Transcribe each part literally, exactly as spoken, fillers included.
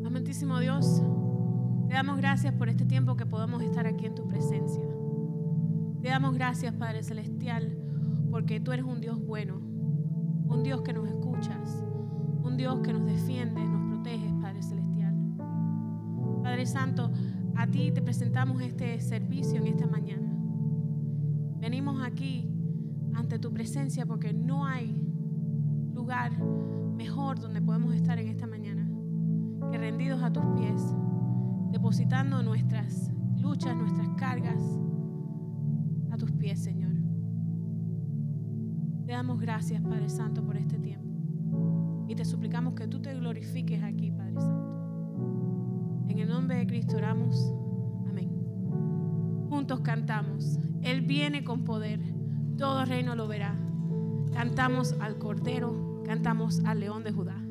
Amantísimo Dios, te damos gracias por este tiempo que podamos estar aquí en tu presencia. Te damos gracias, Padre Celestial, porque tú eres un Dios bueno, un Dios que nos escuchas, un Dios que nos defiende, nos protege, Padre Celestial. Padre Santo, a ti te presentamos este servicio en esta mañana. Venimos aquí ante tu presencia porque no hay lugar mejor donde podemos estar en esta mañana que rendidos a tus pies, depositando nuestras luchas, nuestras cargas a tus pies, Señor. Te damos gracias, Padre Santo, por este tiempo y te suplicamos que tú te glorifiques aquí, Padre Santo. En el nombre de Cristo oramos. Amén. Juntos cantamos: Él viene con poder, todo reino lo verá. Cantamos al Cordero, cantamos al León de Judá.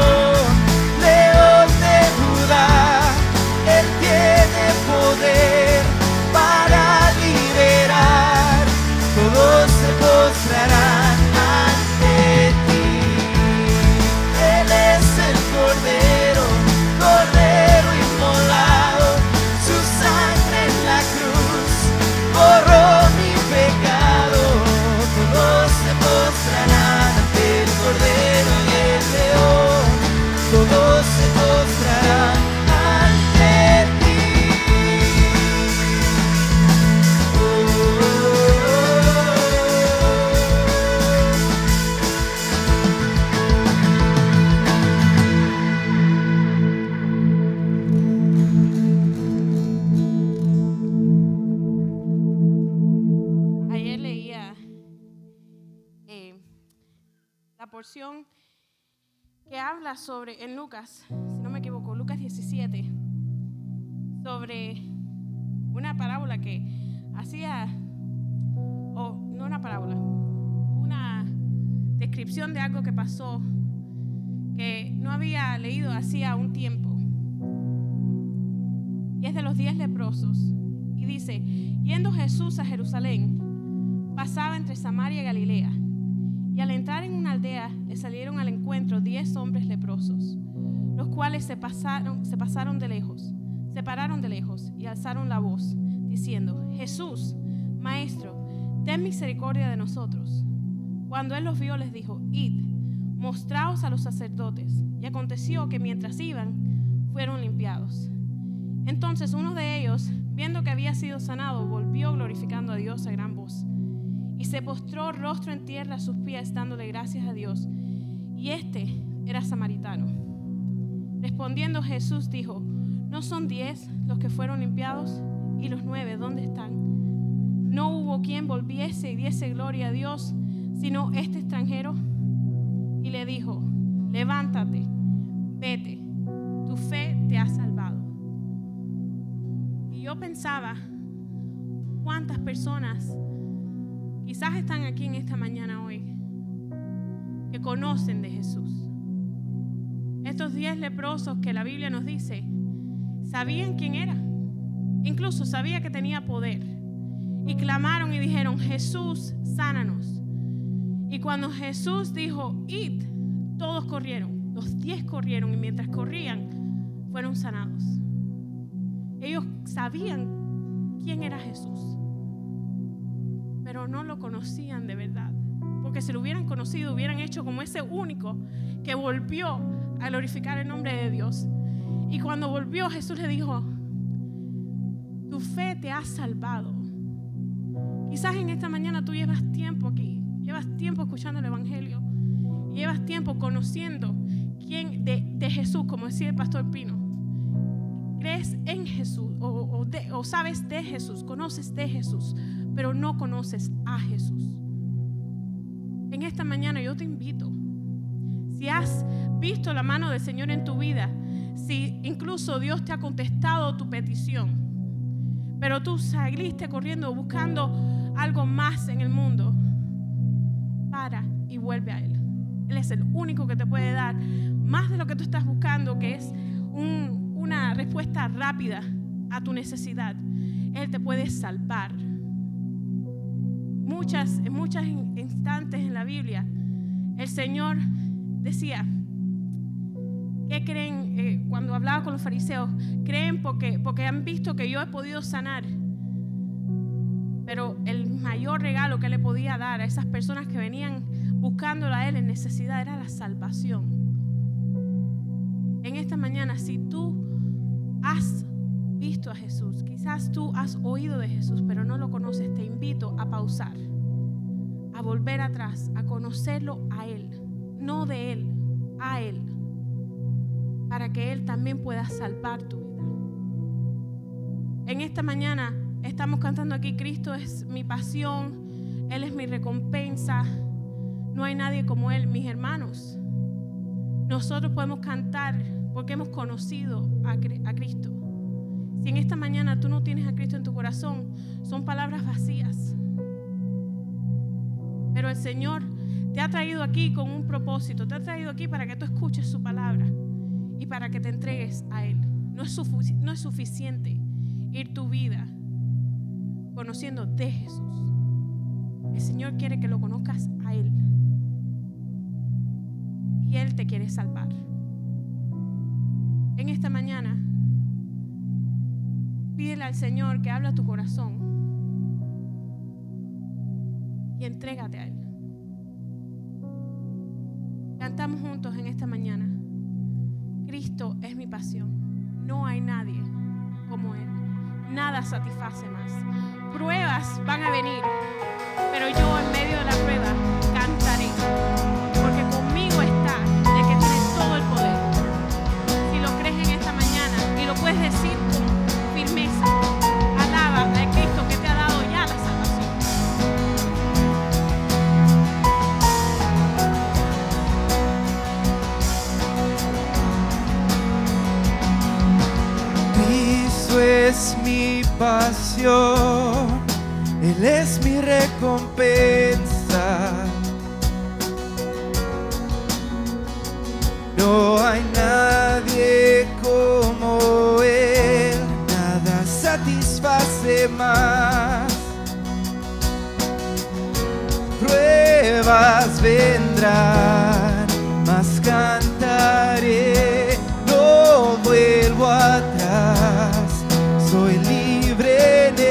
León de Judá, Él tiene poder. porción que habla sobre, en Lucas, si no me equivoco, Lucas diecisiete, sobre una parábola que hacía, o no una parábola, una descripción de algo que pasó que no había leído hacía un tiempo. Y es de los diez leprosos. Y dice, yendo Jesús a Jerusalén, pasaba entre Samaria y Galilea. Y al entrar en una aldea, le salieron al encuentro diez hombres leprosos, los cuales se pasaron, se pasaron de lejos, se pararon de lejos y alzaron la voz, diciendo, Jesús, Maestro, ten misericordia de nosotros. Cuando él los vio, les dijo, id, mostraos a los sacerdotes. Y aconteció que mientras iban, fueron limpiados. Entonces uno de ellos, viendo que había sido sanado, volvió glorificando a Dios a gran voz. Y se postró rostro en tierra a sus pies, dándole gracias a Dios. Y este era samaritano. Respondiendo Jesús dijo, ¿no son diez los que fueron limpiados? ¿Y los nueve dónde están? No hubo quien volviese y diese gloria a Dios, sino este extranjero. Y le dijo, levántate, vete, tu fe te ha salvado. Y yo pensaba, ¿cuántas personas quizás están aquí en esta mañana hoy que conocen de Jesús? Estos diez leprosos que la Biblia nos dice, sabían quién era, incluso sabía que tenía poder, y clamaron y dijeron, Jesús, sánanos. Y cuando Jesús dijo, id, todos corrieron, los diez corrieron, y mientras corrían, fueron sanados. Ellos sabían quién era Jesús, pero no lo conocían de verdad, porque si lo hubieran conocido, hubieran hecho como ese único que volvió a glorificar el nombre de Dios. Y cuando volvió, Jesús le dijo, tu fe te ha salvado. Quizás en esta mañana tú llevas tiempo aquí, llevas tiempo escuchando el Evangelio, llevas tiempo conociendo quién de, de Jesús, como decía el pastor Pino. Crees en Jesús o, o, de, o sabes de Jesús, conoces de Jesús, pero no conoces a Jesús. En esta mañana yo te invito, si has visto la mano del Señor en tu vida, si incluso Dios te ha contestado tu petición, pero tú saliste corriendo buscando algo más en el mundo, para y vuelve a Él. Él es el único que te puede dar más de lo que tú estás buscando, que es un, una respuesta rápida a tu necesidad. Él te puede salvar. Muchas, en muchos instantes en la Biblia, el Señor decía, ¿qué creen? Eh, cuando hablaba con los fariseos, creen porque, porque han visto que yo he podido sanar. Pero el mayor regalo que le podía dar a esas personas que venían buscándolo a Él en necesidad era la salvación. En esta mañana, si tú has visto a Jesús, quizás tú has oído de Jesús, pero no lo conoces, te invito a pausar, a volver atrás, a conocerlo a Él, no de Él, a Él, para que Él también pueda salvar tu vida. En esta mañana estamos cantando aquí, Cristo es mi pasión, Él es mi recompensa, no hay nadie como Él. Mis hermanos, nosotros podemos cantar porque hemos conocido a, a Cristo. Si en esta mañana tú no tienes a Cristo en tu corazón, son palabras vacías. Pero el Señor te ha traído aquí con un propósito, te ha traído aquí para que tú escuches su palabra y para que te entregues a Él. No es, sufic- no es suficiente ir tu vida conociendo de Jesús. El Señor quiere que lo conozcas a Él. Y Él te quiere salvar. En esta mañana, pídele al Señor que hable a tu corazón y entrégate a Él. Cantamos juntos en esta mañana. Cristo es mi pasión. No hay nadie como Él. Nada satisface más. Pruebas van a venir, pero yo en medio de la prueba cantaré, porque conmigo está el que tiene todo el poder. Si lo crees en esta mañana y lo puedes decir con firmeza, alaba al Cristo que te ha dado ya la salvación. es mi pasión, Él es mi recompensa. No hay nadie como Él, nada satisface más. Pruebas vendrán, mas cantaré, no vuelvo atrás, soy libre en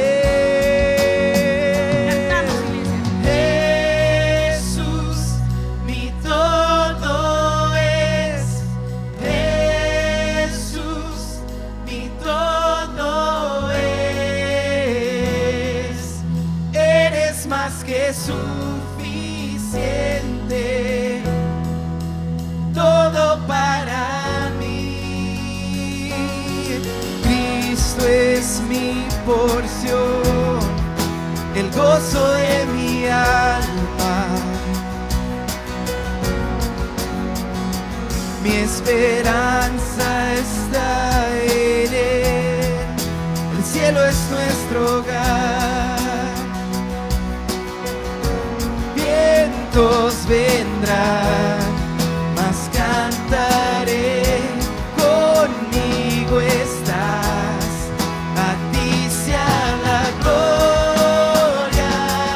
Él. Cantamos, iglesia. Jesús, mi todo es. Jesús, mi todo es. Eres más que suficiente, todo para mí. Cristo es mi porción, el gozo de mi alma. Mi esperanza está en Él, el cielo es nuestro hogar. Vientos vendrán, mas cantaré, conmigo estás, a ti sea la gloria.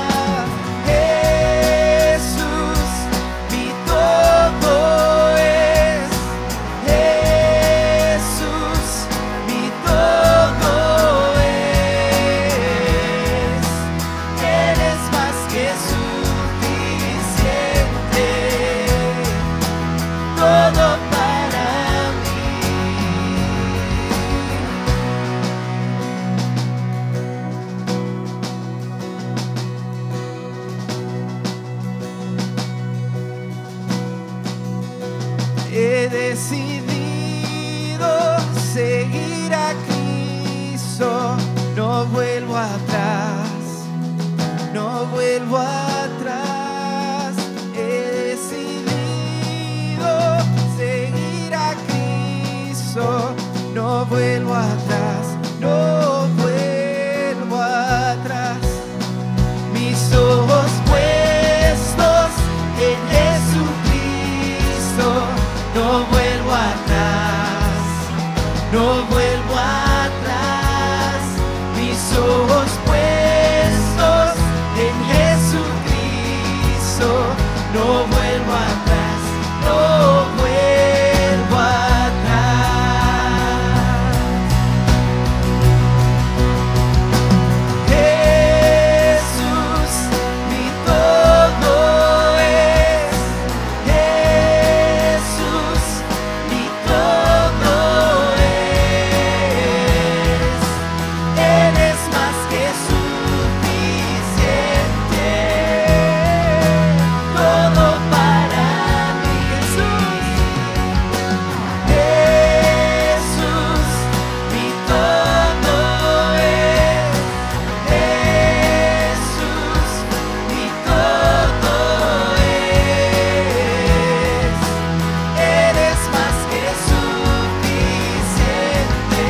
Jesús, mi todo es. Jesús, mi todo es. Eres más que suficiente, todo para mí. He decidido seguir a Cristo, no vuelvo atrás, no vuelvo atrás. He decidido seguir a Cristo, no vuelvo atrás, no vuelvo atrás. Mis ojos puestos en Jesucristo, no vuelvo atrás, no vuelvo atrás. Mis ojos puestos en Jesucristo, no vuelvo atrás, no vuelvo atrás. Jesús, mi todo es. Jesús, mi todo es. Eres más que suficiente, todo para mí. Jesús, Jesús, mi todo es. Jesús, mi todo es. Eres más que suficiente,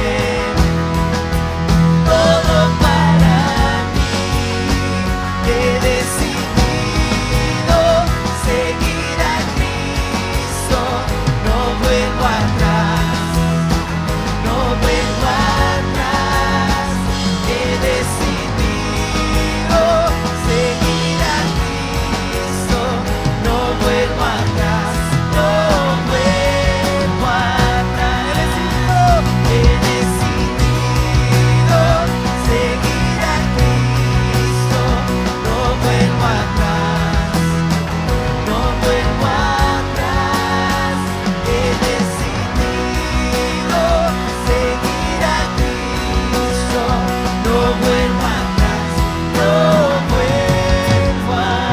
todo para mí. He decidido seguir a Cristo, no vuelvo atrás, no vuelvo atrás. He decidido seguir a Cristo, no vuelvo atrás, no vuelvo atrás. He decidido seguir a Cristo, no vuelvo atrás, no vuelvo atrás. He decidido seguir a Cristo, no vuelvo atrás, no vuelvo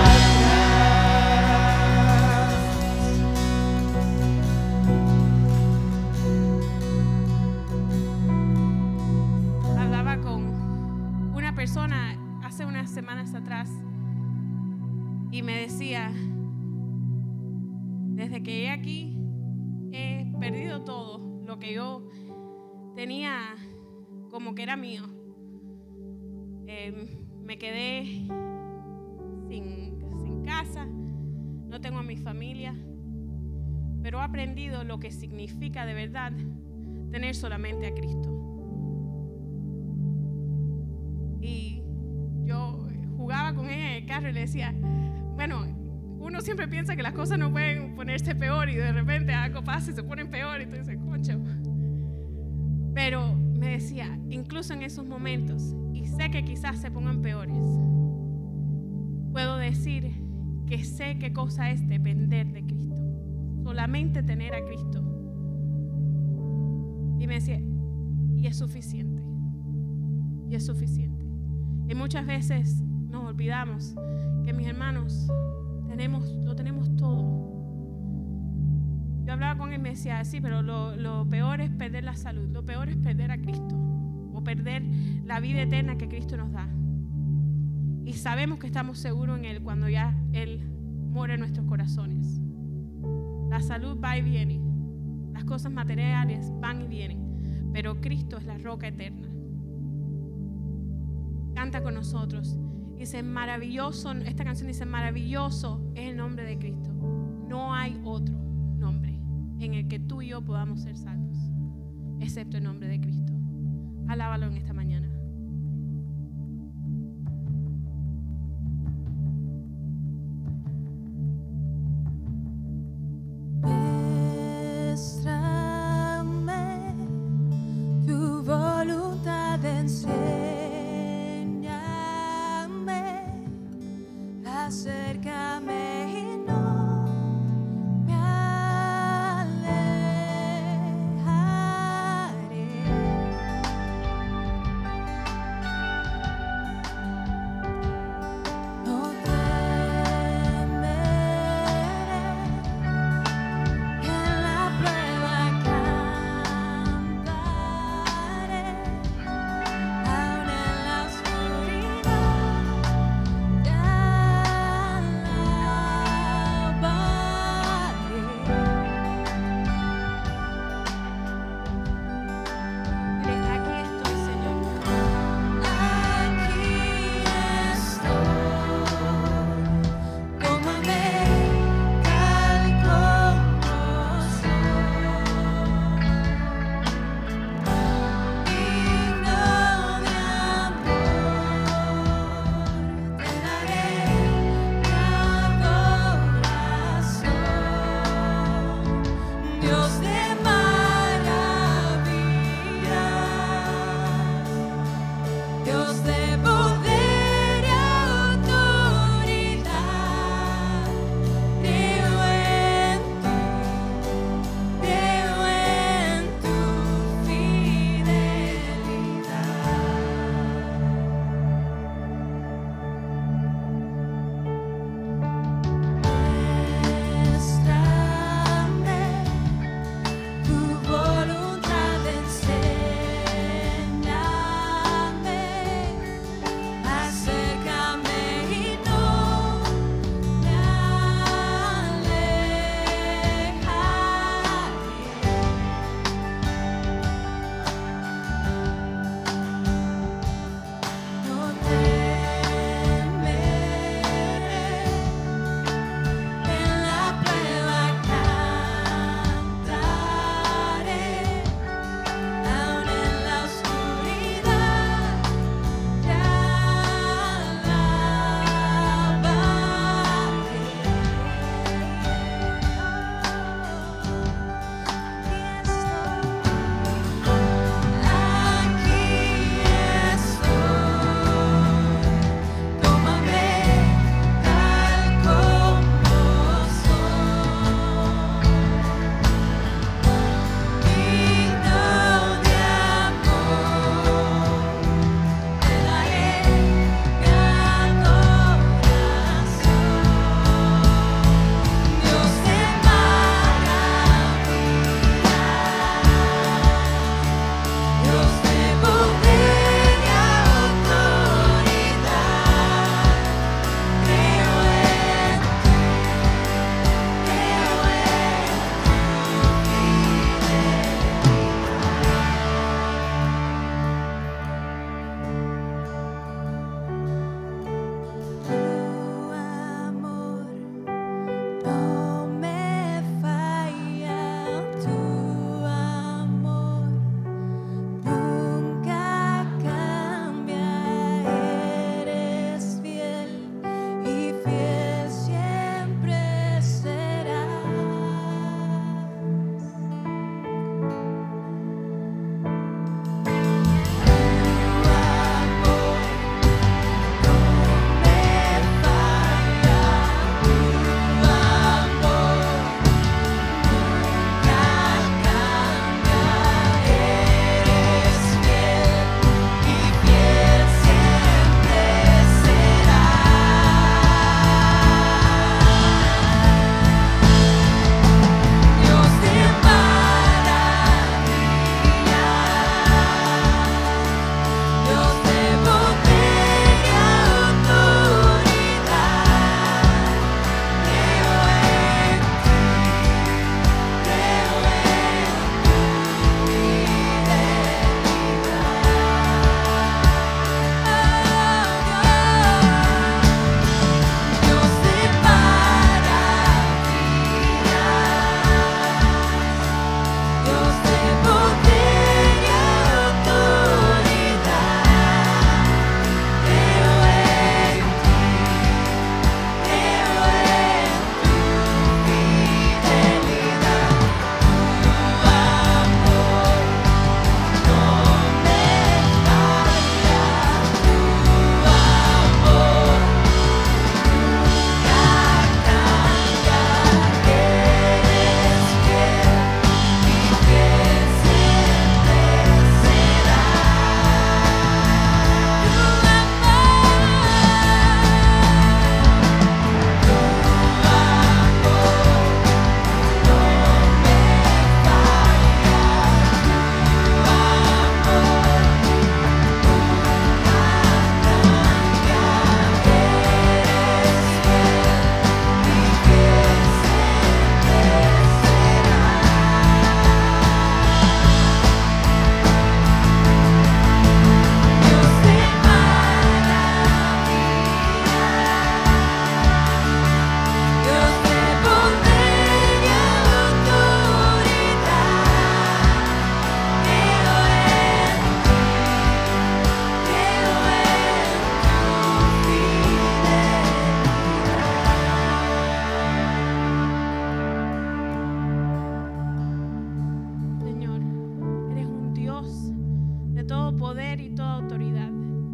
atrás. Hablaba con una persona hace unas semanas atrás y me decía, desde que llegué aquí he perdido todo lo que yo tenía como que era mío. Eh, me quedé sin, sin casa, no tengo a mi familia, pero he aprendido lo que significa de verdad tener solamente a Cristo. Y yo jugaba con él en el carro y le decía, bueno, uno siempre piensa que las cosas no pueden ponerse peor y de repente algo pasa y se ponen peor y tú dices, concho. Pero me decía, incluso en esos momentos, y sé que quizás se pongan peores, puedo decir que sé qué cosa es depender de Cristo, solamente tener a Cristo. Y me decía, y es suficiente, y es suficiente. Y muchas veces nos olvidamos que, mis hermanos, tenemos, lo tenemos todo. Yo hablaba con él y me decía, sí, pero lo, lo peor es perder la salud, lo peor es perder a Cristo o perder la vida eterna que Cristo nos da. Y sabemos que estamos seguros en Él cuando ya Él muere en nuestros corazones. La salud va y viene, las cosas materiales van y vienen, pero Cristo es la roca eterna. Canta con nosotros. Dice, maravilloso, esta canción dice, maravilloso es el nombre de Cristo. No hay otro nombre en el que tú y yo podamos ser salvos, excepto el nombre de Cristo. Alábalo en esta mañana. Muéstrame tu voluntad, enséñame, acércame y no me alejaré. poder y toda autoridad.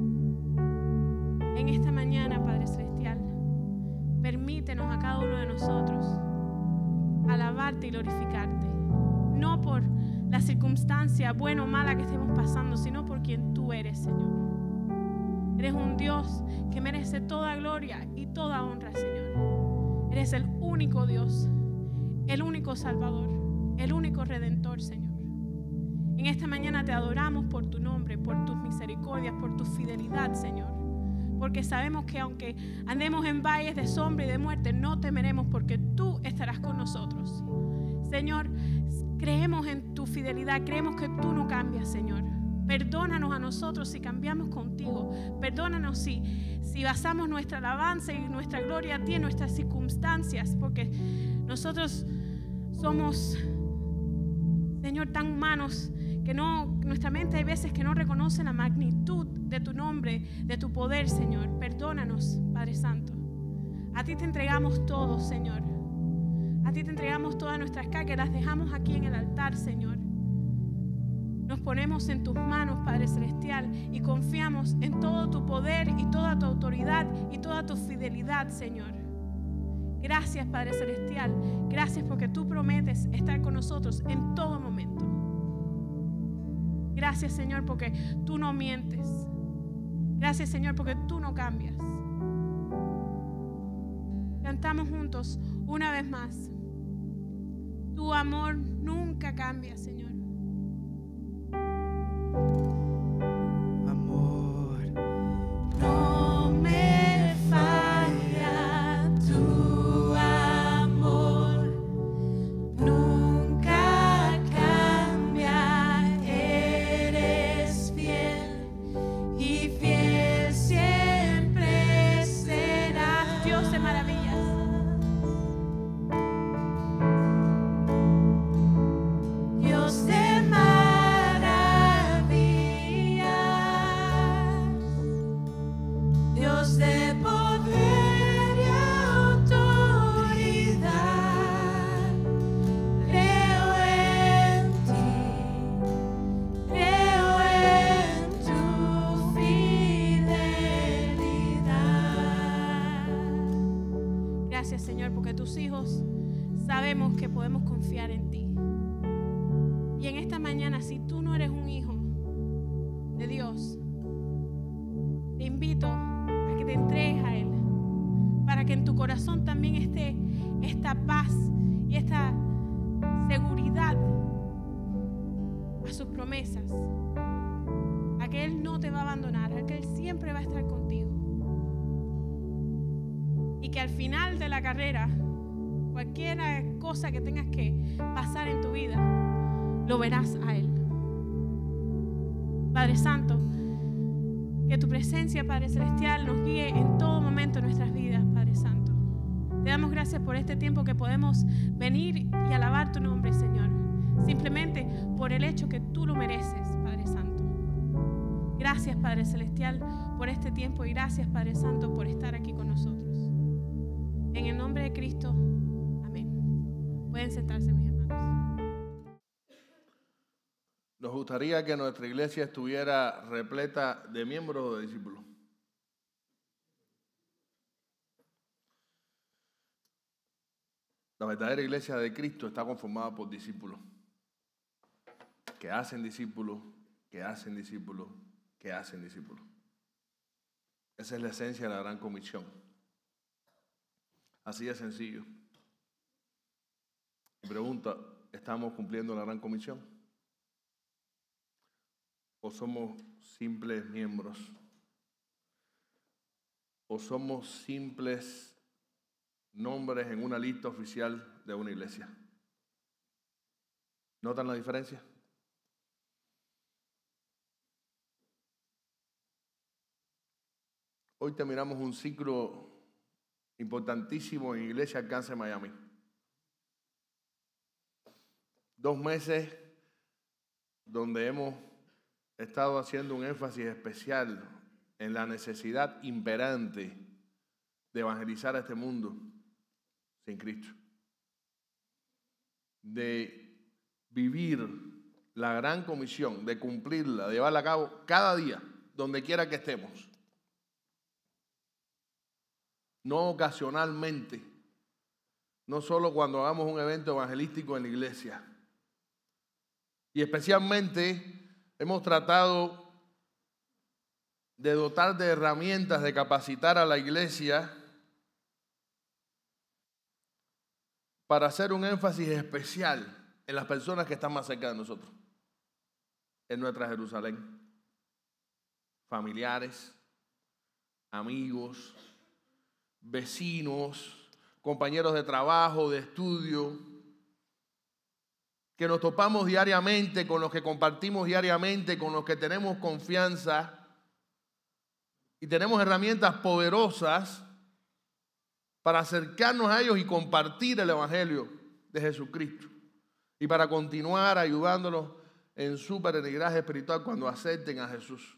En esta mañana, Padre Celestial, permítenos a cada uno de nosotros alabarte y glorificarte, no por la circunstancia buena o mala que estemos pasando, sino por quien tú eres, Señor. Eres un Dios que merece toda gloria y toda honra, Señor. Eres el único Dios, el único Salvador, el único Redentor, Señor. En esta mañana te adoramos por tu nombre, por tus misericordias, por tu fidelidad, Señor. Porque sabemos que aunque andemos en valles de sombra y de muerte, no temeremos porque tú estarás con nosotros. Señor, creemos en tu fidelidad, creemos que tú no cambias, Señor. Perdónanos a nosotros si cambiamos contigo. Perdónanos si, si basamos nuestra alabanza y nuestra gloria a ti en nuestras circunstancias, porque nosotros somos, Señor, tan humanos que no, nuestra mente hay veces que no reconoce la magnitud de tu nombre, de tu poder, Señor. Perdónanos, Padre Santo. A ti te entregamos todo, Señor. A ti te entregamos todas nuestras cargas, las dejamos aquí en el altar, Señor. Nos ponemos en tus manos, Padre Celestial, y confiamos en todo tu poder y toda tu autoridad y toda tu fidelidad, Señor. Gracias, Padre Celestial. Gracias porque tú prometes estar con nosotros en todo momento. Gracias, Señor, porque tú no mientes. Gracias, Señor, porque tú no cambias. Cantamos juntos una vez más. Tu amor nunca cambia, Señor. Amor, No me falla tu amor, nunca cambia, eres fiel y fiel siempre serás. Dios de maravillas. Dios de maravillas, Dios de poder y autoridad, creo en ti, creo en tu fidelidad. Gracias, Señor, porque tus hijos sabemos que podemos confiar en ti. Y en esta mañana, si tú no eres un hijo de Dios, te invito a que te entregues a Él, para que en tu corazón también esté esta paz y esta seguridad a sus promesas, a que Él no te va a abandonar, a que Él siempre va a estar contigo. Y que al final de la carrera, cualquier cosa que tengas que pasar en tu vida, lo verás a Él. Padre Santo, que tu presencia, Padre Celestial, nos guíe en todo momento de nuestras vidas, Padre Santo. Te damos gracias por este tiempo que podemos venir y alabar tu nombre, Señor, simplemente por el hecho que tú lo mereces, Padre Santo. Gracias, Padre Celestial, por este tiempo y gracias, Padre Santo, por estar aquí con nosotros. En el nombre de Cristo, amén. Pueden sentarse, mis hermanos. Nos gustaría que nuestra iglesia estuviera repleta de miembros o de discípulos. La verdadera iglesia de Cristo está conformada por discípulos que hacen discípulos, que hacen discípulos, que hacen discípulos. Esa es la esencia de la gran comisión. Así de sencillo. Y pregunta, ¿estamos cumpliendo la gran comisión? ¿O somos simples miembros? ¿O somos simples nombres en una lista oficial de una iglesia? ¿Notan la diferencia? Hoy terminamos un ciclo importantísimo en Iglesia Alcance Miami. Dos meses donde hemos He estado haciendo un énfasis especial en la necesidad imperante de evangelizar a este mundo sin Cristo. De vivir la gran comisión, de cumplirla, de llevarla a cabo cada día, donde quiera que estemos. No ocasionalmente, no solo cuando hagamos un evento evangelístico en la iglesia. Y especialmente hemos tratado de dotar de herramientas, de capacitar a la iglesia para hacer un énfasis especial en las personas que están más cerca de nosotros, en nuestra Jerusalén. Familiares, amigos, vecinos, compañeros de trabajo, de estudio, que nos topamos diariamente, con los que compartimos diariamente, con los que tenemos confianza y tenemos herramientas poderosas para acercarnos a ellos y compartir el evangelio de Jesucristo y para continuar ayudándolos en su peregrinaje espiritual cuando acepten a Jesús.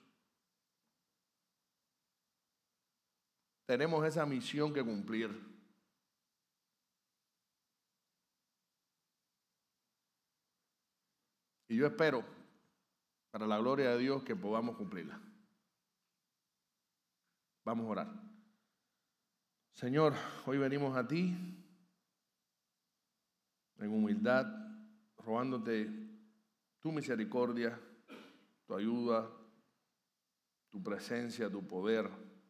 Tenemos esa misión que cumplir. Y yo espero, para la gloria de Dios, que podamos cumplirla. Vamos a orar. Señor, hoy venimos a ti en humildad, rogándote tu misericordia, tu ayuda, tu presencia, tu poder,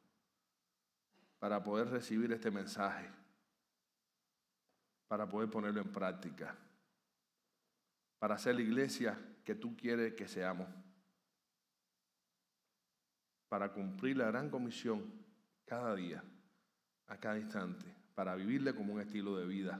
para poder recibir este mensaje, para poder ponerlo en práctica, para ser la iglesia que tú quieres que seamos, para cumplir la gran comisión cada día, a cada instante, para vivirle como un estilo de vida.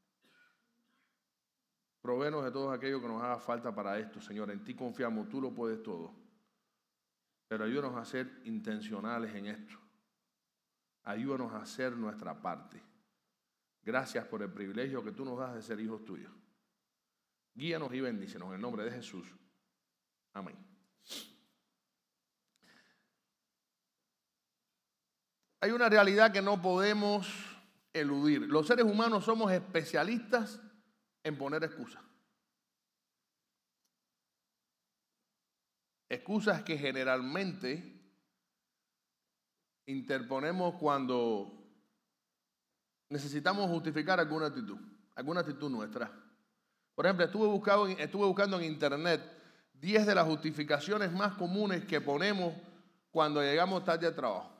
Provéenos de todo aquello que nos haga falta para esto, Señor. En ti confiamos, tú lo puedes todo. Pero ayúdanos a ser intencionales en esto. Ayúdanos a hacer nuestra parte. Gracias por el privilegio que tú nos das de ser hijos tuyos. Guíanos y bendícenos en el nombre de Jesús. Amén. Hay una realidad que no podemos eludir. Los seres humanos somos especialistas en poner excusas. Excusas que generalmente interponemos cuando necesitamos justificar alguna actitud, alguna actitud nuestra. Por ejemplo, estuve buscando, estuve buscando en internet diez de las justificaciones más comunes que ponemos cuando llegamos tarde al trabajo.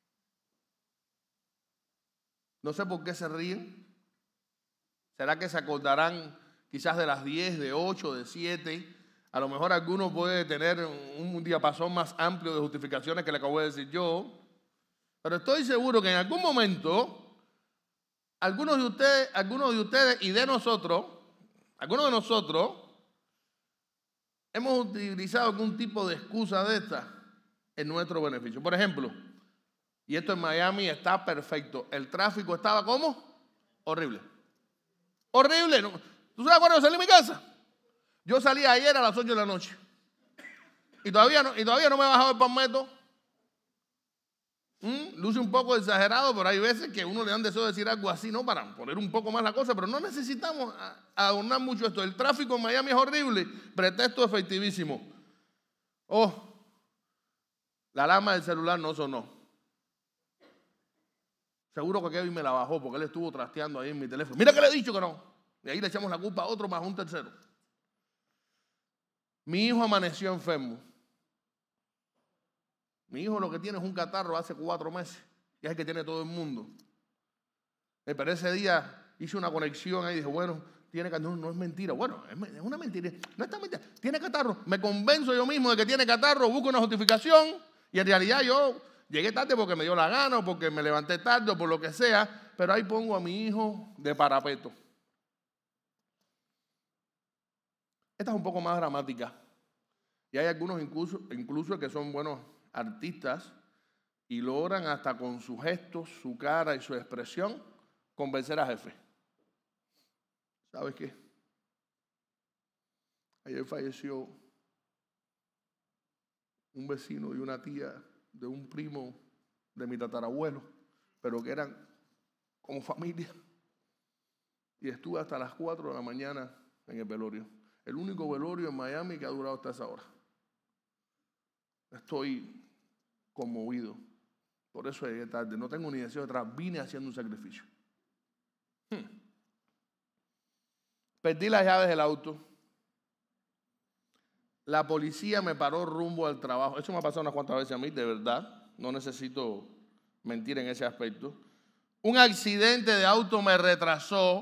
No sé por qué se ríen. ¿Será que se acordarán quizás de las diez, de ocho, de siete? A lo mejor alguno puede tener un diapasón más amplio de justificaciones que le acabo de decir yo. Pero estoy seguro que en algún momento, algunos de ustedes, algunos de ustedes y de nosotros, algunos de nosotros, hemos utilizado algún tipo de excusa de esta en nuestro beneficio. Por ejemplo, y esto en Miami está perfecto, el tráfico estaba ¿cómo? Horrible. Horrible. ¿Tú sabes cuándo salí de mi casa? Yo salí ayer a las ocho de la noche. Y todavía no, y todavía no me he bajado el palmetto. ¿Mm? Luce un poco exagerado, pero hay veces que uno le dan deseo de decir algo así, ¿no? Para poner un poco más la cosa, pero no necesitamos adornar mucho esto. El tráfico en Miami es horrible, pretexto efectivísimo. Oh, la alarma del celular no sonó. Seguro que Kevin me la bajó porque él estuvo trasteando ahí en mi teléfono. Mira que le he dicho que no. Y ahí le echamos la culpa a otro más un tercero. Mi hijo amaneció enfermo. Mi hijo lo que tiene es un catarro hace cuatro meses. Y es el que tiene todo el mundo. Pero ese día hice una conexión ahí y dije, bueno, tiene catarro. No, no es mentira. Bueno, es, es una mentira. No está mentira. Tiene catarro. Me convenzo yo mismo de que tiene catarro. Busco una justificación. Y en realidad yo llegué tarde porque me dio la gana o porque me levanté tarde o por lo que sea. Pero ahí pongo a mi hijo de parapeto. Esta es un poco más dramática. Y hay algunos incluso, incluso que son buenos artistas y logran hasta con sus gestos, su cara y su expresión convencer a jefe. ¿Sabes qué? Ayer falleció un vecino y una tía de un primo de mi tatarabuelo, pero que eran como familia. Y estuve hasta las cuatro de la mañana en el velorio. el único velorio en Miami que ha durado hasta esa hora. Estoy conmovido. Por eso llegué tarde. No tengo ni deseo de atrás. Vine haciendo un sacrificio. Hmm. Perdí las llaves del auto. La policía me paró rumbo al trabajo. Eso me ha pasado unas cuantas veces a mí, de verdad. No necesito mentir en ese aspecto. Un accidente de auto me retrasó.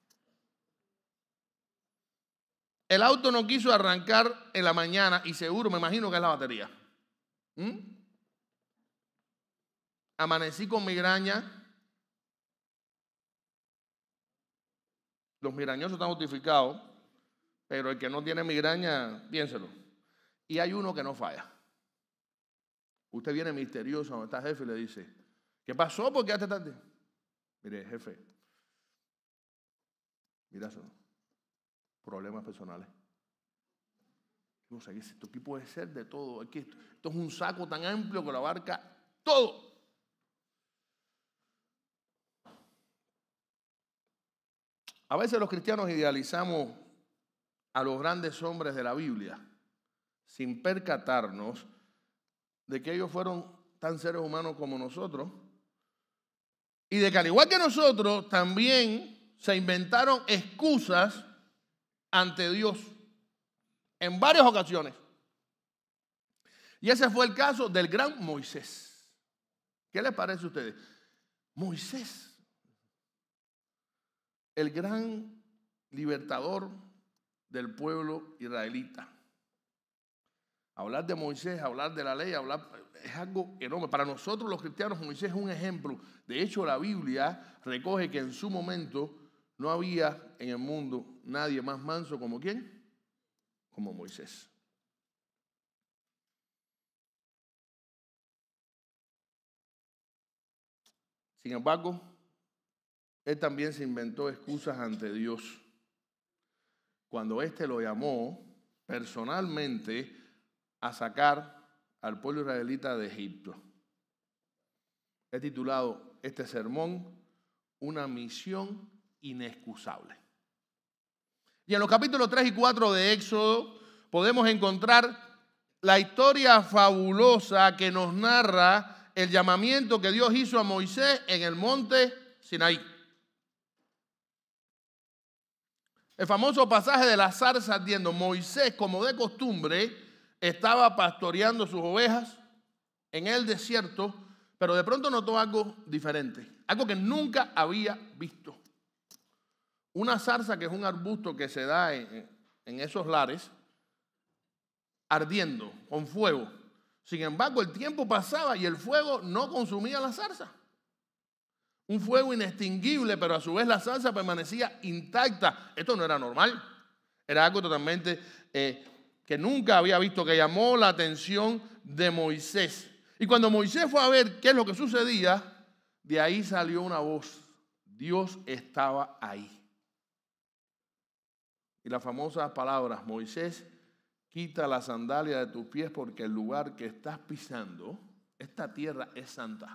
El auto no quiso arrancar en la mañana y seguro, me imagino que es la batería. ¿Mm? Amanecí con migraña. Los migrañosos están justificados, pero el que no tiene migraña, piénselo. Y hay uno que no falla. Usted viene misterioso donde está el jefe y le dice, ¿qué pasó? ¿Por qué hasta tarde? Mire, jefe, mira eso, problemas personales. No sé, esto aquí puede ser de todo. Aquí, esto es un saco tan amplio que lo abarca todo. A veces los cristianos idealizamos a los grandes hombres de la Biblia sin percatarnos de que ellos fueron tan seres humanos como nosotros y de que al igual que nosotros también se inventaron excusas ante Dios en varias ocasiones. Y ese fue el caso del gran Moisés. ¿Qué les parece a ustedes? Moisés, el gran libertador del pueblo israelita. Hablar de Moisés, hablar de la ley, hablar es algo enorme. Para nosotros los cristianos, Moisés es un ejemplo. De hecho, la Biblia recoge que en su momento no había en el mundo nadie más manso como ¿quién? Como Moisés. Sin embargo, él también se inventó excusas ante Dios. Cuando éste lo llamó personalmente a sacar al pueblo israelita de Egipto. He titulado este sermón Una misión inexcusable. Y en los capítulos tres y cuatro de Éxodo podemos encontrar la historia fabulosa que nos narra el llamamiento que Dios hizo a Moisés en el monte Sinaí. El famoso pasaje de la zarza ardiendo. Moisés, como de costumbre, estaba pastoreando sus ovejas en el desierto, pero de pronto notó algo diferente, algo que nunca había visto. Una zarza, que es un arbusto que se da en, en esos lares, ardiendo con fuego. Sin embargo, el tiempo pasaba y el fuego no consumía la zarza. Un fuego inextinguible, pero a su vez la zarza permanecía intacta. Esto no era normal. Era algo totalmente eh, que nunca había visto, que llamó la atención de Moisés. Y cuando Moisés fue a ver qué es lo que sucedía, de ahí salió una voz. Dios estaba ahí. Y las famosas palabras, Moisés, quita la sandalia de tus pies porque el lugar que estás pisando, esta tierra es santa.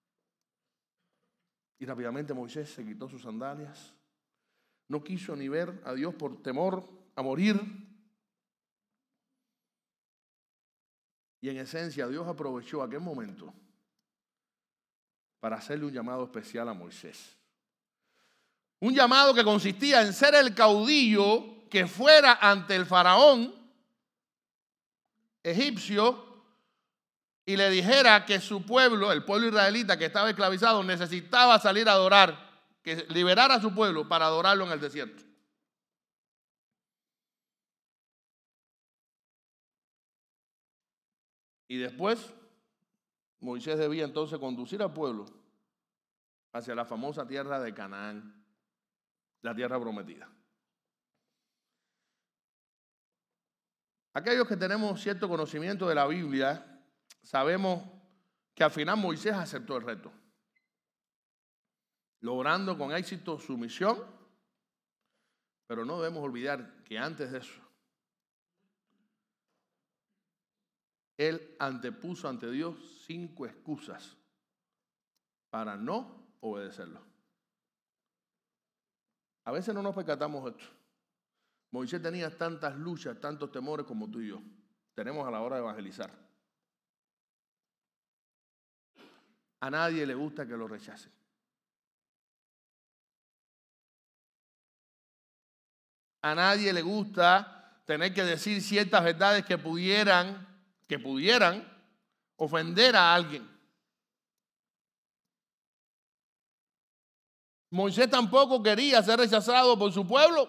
Y rápidamente Moisés se quitó sus sandalias. No quiso ni ver a Dios por temor a morir. Y en esencia Dios aprovechó aquel momento para hacerle un llamado especial a Moisés. Un llamado que consistía en ser el caudillo que fuera ante el faraón egipcio y le dijera que su pueblo, el pueblo israelita que estaba esclavizado, necesitaba salir a adorar, que liberara a su pueblo para adorarlo en el desierto. Y después, Moisés debía entonces conducir al pueblo hacia la famosa tierra de Canaán, la tierra prometida. Aquellos que tenemos cierto conocimiento de la Biblia, sabemos que al final Moisés aceptó el reto, logrando con éxito su misión, pero no debemos olvidar que antes de eso, él antepuso ante Dios cinco excusas para no obedecerlo. A veces no nos percatamos de esto. Moisés tenía tantas luchas, tantos temores como tú y yo tenemos a la hora de evangelizar. A nadie le gusta que lo rechacen. A nadie le gusta tener que decir ciertas verdades que pudieran, que pudieran ofender a alguien. Moisés tampoco quería ser rechazado por su pueblo.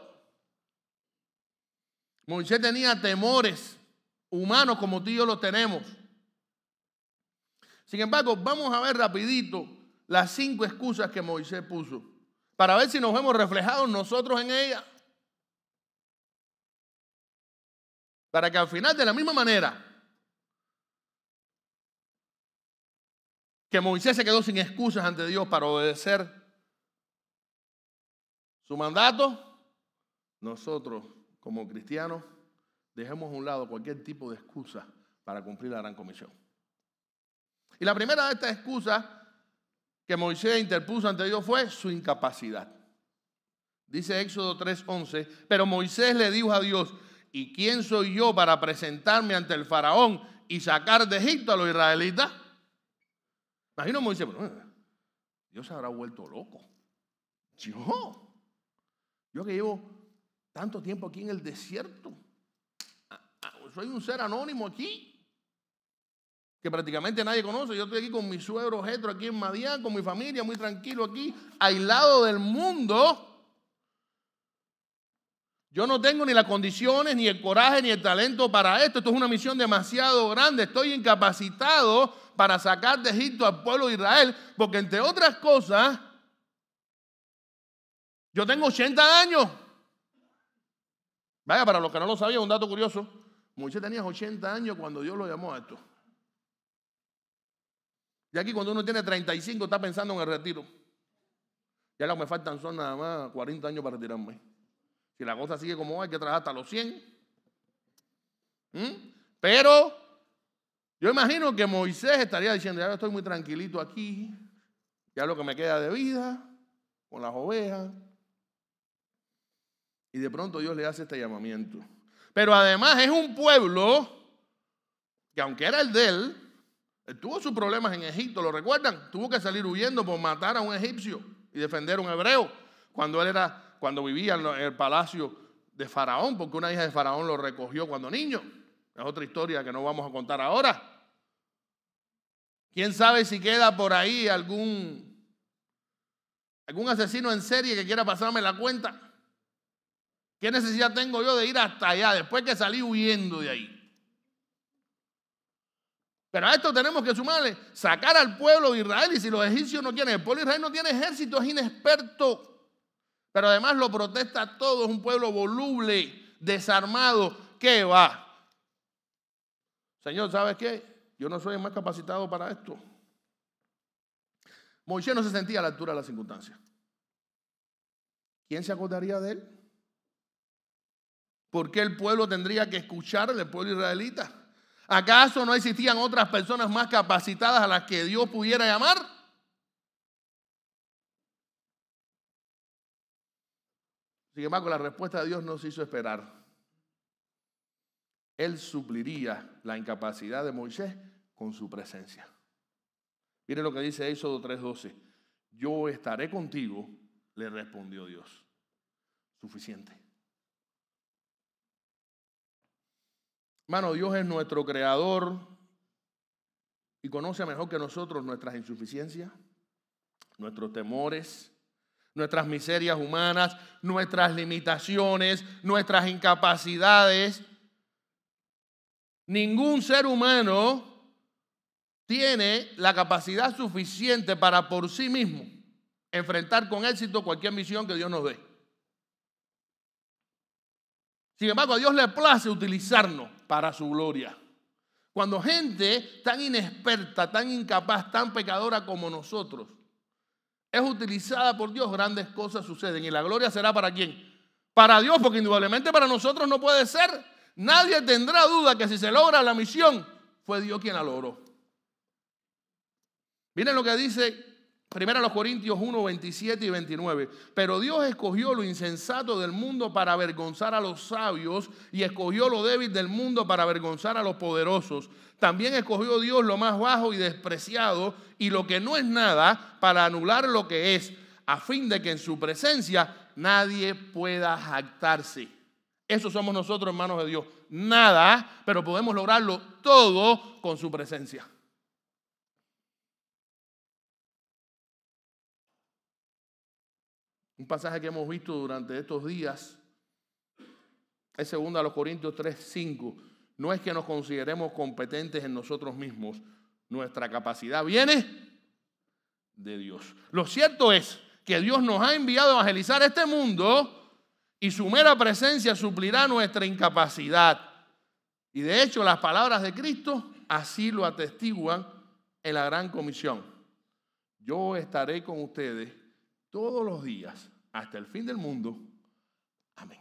Moisés tenía temores humanos como tú y yo los tenemos. Sin embargo, vamos a ver rapidito las cinco excusas que Moisés puso para ver si nos vemos reflejados nosotros en ellas. Para que al final, de la misma manera que Moisés se quedó sin excusas ante Dios para obedecer su mandato, nosotros como cristianos dejemos a un lado cualquier tipo de excusa para cumplir la gran comisión. Y la primera de estas excusas que Moisés interpuso ante Dios fue su incapacidad. Dice Éxodo tres once, pero Moisés le dijo a Dios, ¿y quién soy yo para presentarme ante el faraón y sacar de Egipto a los israelitas? Imagino a Moisés, bueno, Dios se habrá vuelto loco. Yo, yo que llevo tanto tiempo aquí en el desierto, soy un ser anónimo aquí, que prácticamente nadie conoce. Yo estoy aquí con mi suegro Jetro, aquí en Madián, con mi familia, muy tranquilo aquí, aislado del mundo. Yo no tengo ni las condiciones, ni el coraje, ni el talento para esto. Esto es una misión demasiado grande. Estoy incapacitado para sacar de Egipto al pueblo de Israel, porque entre otras cosas, yo tengo ochenta años. Vaya, para los que no lo sabían, un dato curioso. Moisés tenía ochenta años cuando Dios lo llamó a esto. Y aquí cuando uno tiene treinta y cinco está pensando en el retiro. Ya lo que me faltan son nada más cuarenta años para retirarme. Si la cosa sigue como va, hay que trabajar hasta los cien. ¿Mm? Pero yo imagino que Moisés estaría diciendo, ya estoy muy tranquilito aquí, ya lo que me queda de vida, con las ovejas. Y de pronto Dios le hace este llamamiento. Pero además es un pueblo que aunque era el de él, él tuvo sus problemas en Egipto, ¿lo recuerdan? Tuvo que salir huyendo por matar a un egipcio y defender a un hebreo cuando él era, cuando vivía en el palacio de Faraón, porque una hija de Faraón lo recogió cuando niño. Es otra historia que no vamos a contar ahora. ¿Quién sabe si queda por ahí algún, algún asesino en serie que quiera pasarme la cuenta? ¿Qué necesidad tengo yo de ir hasta allá después que salí huyendo de ahí? Pero a esto tenemos que sumarle, sacar al pueblo de Israel. Y si los egipcios no quieren, el pueblo de Israel no tiene ejército, es inexperto. Pero además lo protesta todo, es un pueblo voluble, desarmado. ¿Qué va? Señor, ¿sabes qué? Yo no soy el más capacitado para esto. Moisés no se sentía a la altura de las circunstancias. ¿Quién se acordaría de él? ¿Por qué el pueblo tendría que escucharle, el pueblo israelita? ¿Acaso no existían otras personas más capacitadas a las que Dios pudiera llamar? Sin embargo, la respuesta de Dios no se hizo esperar. Él supliría la incapacidad de Moisés con su presencia. Mire lo que dice Éxodo tres doce. Yo estaré contigo, le respondió Dios. Suficiente. Hermano, Dios es nuestro creador y conoce mejor que nosotros nuestras insuficiencias, nuestros temores, nuestras miserias humanas, nuestras limitaciones, nuestras incapacidades. Ningún ser humano tiene la capacidad suficiente para por sí mismo enfrentar con éxito cualquier misión que Dios nos dé. Sin embargo, a Dios le place utilizarnos para su gloria. Cuando gente tan inexperta, tan incapaz, tan pecadora como nosotros es utilizada por Dios, grandes cosas suceden. ¿Y la gloria será para quién? Para Dios, porque indudablemente para nosotros no puede ser. Nadie tendrá duda que si se logra la misión, fue Dios quien la logró. Miren lo que dice Primera a los Corintios uno, veintisiete y veintinueve. Pero Dios escogió lo insensato del mundo para avergonzar a los sabios y escogió lo débil del mundo para avergonzar a los poderosos. También escogió Dios lo más bajo y despreciado y lo que no es nada para anular lo que es, a fin de que en su presencia nadie pueda jactarse. Eso somos nosotros, hermanos de Dios. Nada, pero podemos lograrlo todo con su presencia. Un pasaje que hemos visto durante estos días es segundo a los Corintios tres, cinco. No es que nos consideremos competentes en nosotros mismos. Nuestra capacidad viene de Dios. Lo cierto es que Dios nos ha enviado a evangelizar este mundo y su mera presencia suplirá nuestra incapacidad. Y de hecho las palabras de Cristo así lo atestiguan en la gran comisión. Yo estaré con ustedes todos los días hasta el fin del mundo. Amén.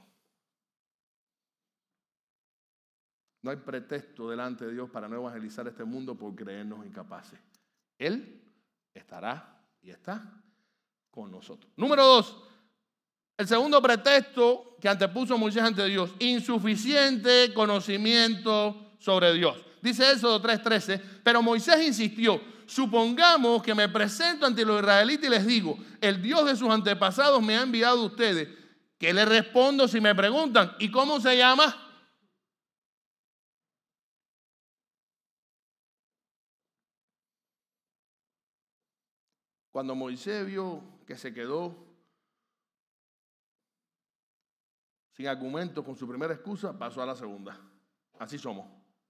No hay pretexto delante de Dios para no evangelizar este mundo por creernos incapaces. Él estará y está con nosotros. Número dos, el segundo pretexto que antepuso Moisés ante Dios: insuficiente conocimiento sobre Dios. Dice Éxodo tres, trece, pero Moisés insistió: supongamos que me presento ante los israelitas y les digo, el Dios de sus antepasados me ha enviado a ustedes. ¿Qué les respondo si me preguntan? ¿Y cómo se llama? Cuando Moisés vio que se quedó sin argumento con su primera excusa, pasó a la segunda. Así somos.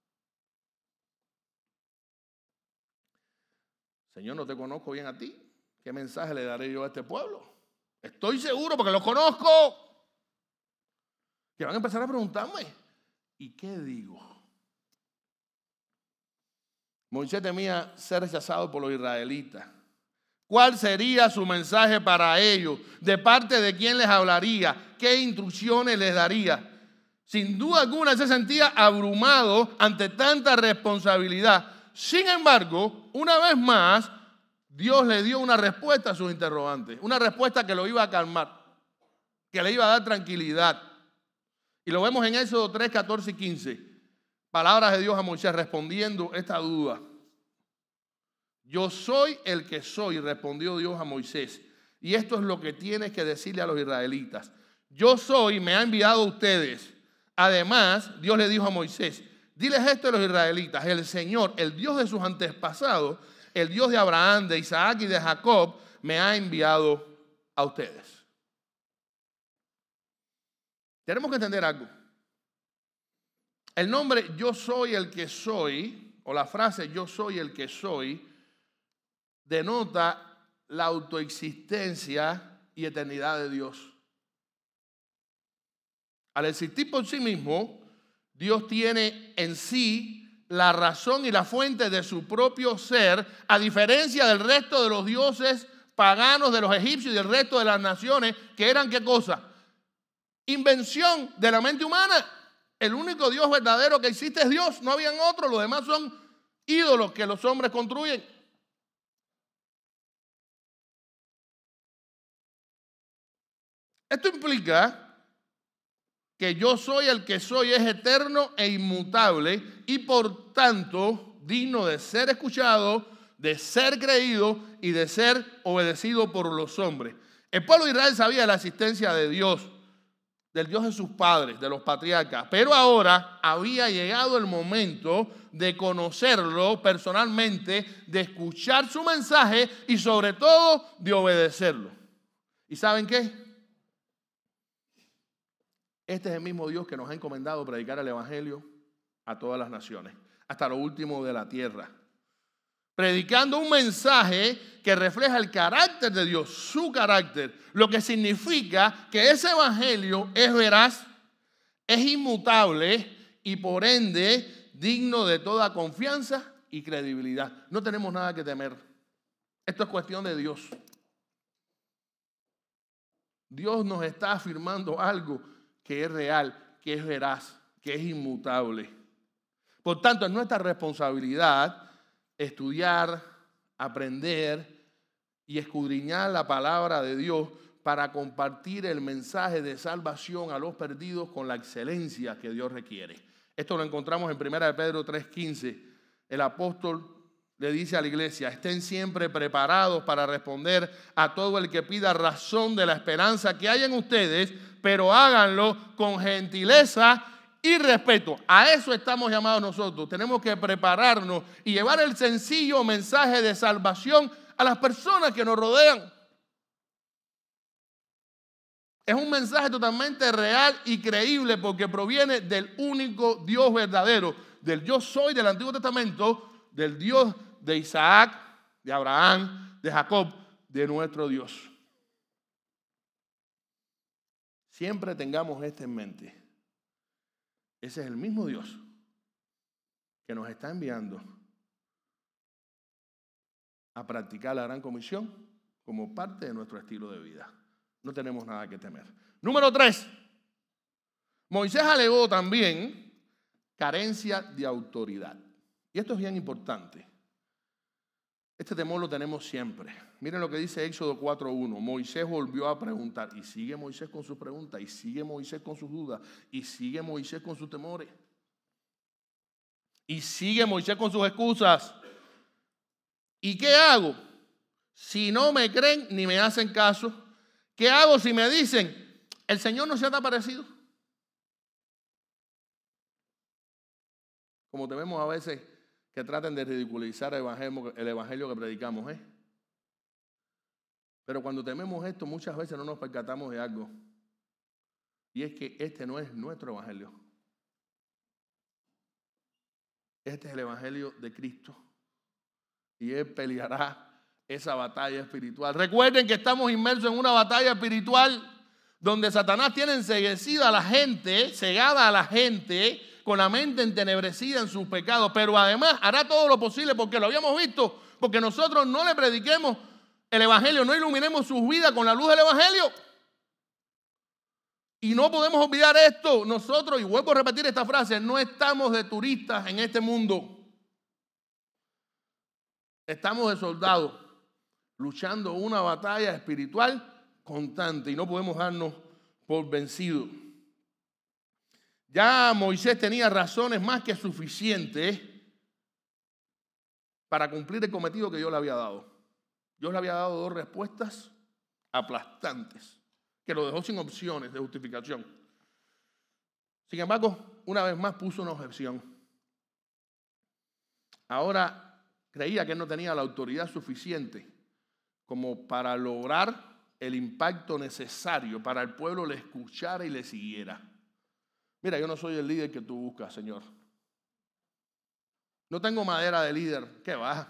Señor, no te conozco bien a ti. ¿Qué mensaje le daré yo a este pueblo? Estoy seguro, porque los conozco, que van a empezar a preguntarme, ¿y qué digo? Moisés temía ser rechazado por los israelitas. ¿Cuál sería su mensaje para ellos? ¿De parte de quién les hablaría? ¿Qué instrucciones les daría? Sin duda alguna él se sentía abrumado ante tanta responsabilidad. Sin embargo, una vez más, Dios le dio una respuesta a sus interrogantes. Una respuesta que lo iba a calmar, que le iba a dar tranquilidad. Y lo vemos en Éxodo tres, catorce y quince. Palabras de Dios a Moisés respondiendo esta duda. Yo soy el que soy, respondió Dios a Moisés. Y esto es lo que tienes que decirle a los israelitas. Yo soy, me ha enviado a ustedes. Además, Dios le dijo a Moisés, diles esto a los israelitas: el Señor, el Dios de sus antepasados, el Dios de Abraham, de Isaac y de Jacob, me ha enviado a ustedes. Tenemos que entender algo. El nombre yo soy el que soy, o la frase yo soy el que soy, denota la autoexistencia y eternidad de Dios. Al existir por sí mismo, Dios tiene en sí la razón y la fuente de su propio ser, a diferencia del resto de los dioses paganos, de los egipcios y del resto de las naciones, que eran ¿qué cosa? Invención de la mente humana. El único Dios verdadero que existe es Dios, no habían otros, los demás son ídolos que los hombres construyen. Esto implica que yo soy el que soy, es eterno e inmutable y por tanto digno de ser escuchado, de ser creído y de ser obedecido por los hombres. El pueblo de Israel sabía de la existencia de Dios, del Dios de sus padres, de los patriarcas, pero ahora había llegado el momento de conocerlo personalmente, de escuchar su mensaje y sobre todo de obedecerlo. ¿Y saben qué? Este es el mismo Dios que nos ha encomendado predicar el evangelio a todas las naciones, hasta lo último de la tierra. Predicando un mensaje que refleja el carácter de Dios, su carácter, lo que significa que ese evangelio es veraz, es inmutable y por ende digno de toda confianza y credibilidad. No tenemos nada que temer. Esto es cuestión de Dios. Dios nos está afirmando algo que es real, que es veraz, que es inmutable. Por tanto, es nuestra responsabilidad estudiar, aprender y escudriñar la palabra de Dios para compartir el mensaje de salvación a los perdidos con la excelencia que Dios requiere. Esto lo encontramos en primera de Pedro tres quince. El apóstol le dice a la iglesia: estén siempre preparados para responder a todo el que pida razón de la esperanza que hay en ustedes, pero háganlo con gentileza y respeto. A eso estamos llamados nosotros. Tenemos que prepararnos y llevar el sencillo mensaje de salvación a las personas que nos rodean. Es un mensaje totalmente real y creíble porque proviene del único Dios verdadero, del yo soy del Antiguo Testamento, del Dios de Isaac, de Abraham, de Jacob, de nuestro Dios. Siempre tengamos esto en mente. Ese es el mismo Dios que nos está enviando a practicar la gran comisión como parte de nuestro estilo de vida. No tenemos nada que temer. Número tres. Moisés alegó también carencia de autoridad. Y esto es bien importante. Este temor lo tenemos siempre. Miren lo que dice Éxodo cuatro uno. Moisés volvió a preguntar. Y sigue Moisés con sus preguntas. Y sigue Moisés con sus dudas. Y sigue Moisés con sus temores. Y sigue Moisés con sus excusas. ¿Y qué hago? Si no me creen ni me hacen caso, ¿qué hago si me dicen, el Señor no se ha aparecido? Como tememos a veces que traten de ridiculizar el evangelio, el evangelio que predicamos, ¿eh? Pero cuando tememos esto, muchas veces no nos percatamos de algo. Y es que este no es nuestro evangelio. Este es el evangelio de Cristo. Y Él peleará esa batalla espiritual. Recuerden que estamos inmersos en una batalla espiritual donde Satanás tiene enceguecida a la gente, cegada a la gente, con la mente entenebrecida en sus pecados, pero además hará todo lo posible, porque lo habíamos visto, porque nosotros no le prediquemos el evangelio, no iluminemos sus vidas con la luz del evangelio. Y no podemos olvidar esto. Nosotros, y vuelvo a repetir esta frase, no estamos de turistas en este mundo. Estamos de soldados, luchando una batalla espiritual constante y no podemos darnos por vencidos. Ya Moisés tenía razones más que suficientes para cumplir el cometido que Dios le había dado. Dios le había dado dos respuestas aplastantes, que lo dejó sin opciones de justificación. Sin embargo, una vez más puso una objeción. Ahora creía que él no tenía la autoridad suficiente como para lograr el impacto necesario para el pueblo le escuchara y le siguiera. Mira, yo no soy el líder que tú buscas, Señor. No tengo madera de líder. ¿Qué va?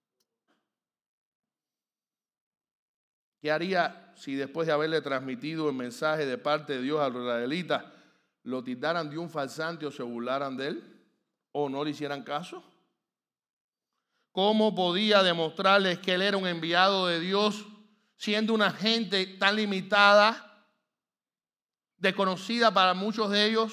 ¿Qué haría si después de haberle transmitido el mensaje de parte de Dios a los israelitas, lo tildaran de un farsante o se burlaran de él? ¿O no le hicieran caso? ¿Cómo podía demostrarles que él era un enviado de Dios siendo una gente tan limitada, desconocida para muchos de ellos?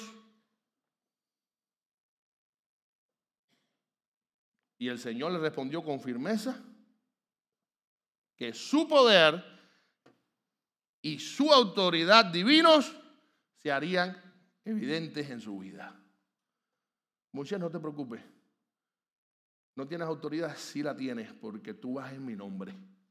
Y el Señor le respondió con firmeza que su poder y su autoridad divinos se harían evidentes en su vida. Moisés, no te preocupes. No tienes autoridad, sí la tienes, porque tú vas en mi nombre.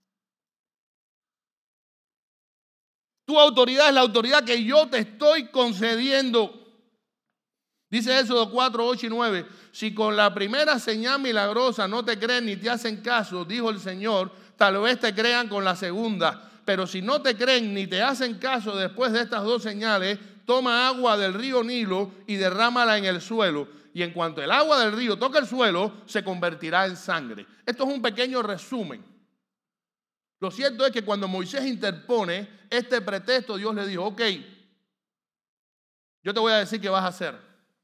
Tu autoridad es la autoridad que yo te estoy concediendo. Dice Éxodo cuatro, ocho y nueve. Si con la primera señal milagrosa no te creen ni te hacen caso, dijo el Señor, tal vez te crean con la segunda. Pero si no te creen ni te hacen caso después de estas dos señales, toma agua del río Nilo y derrámala en el suelo. Y en cuanto el agua del río toque el suelo, se convertirá en sangre. Esto es un pequeño resumen. Lo cierto es que cuando Moisés interpone este pretexto, Dios le dijo, ok, yo te voy a decir qué vas a hacer.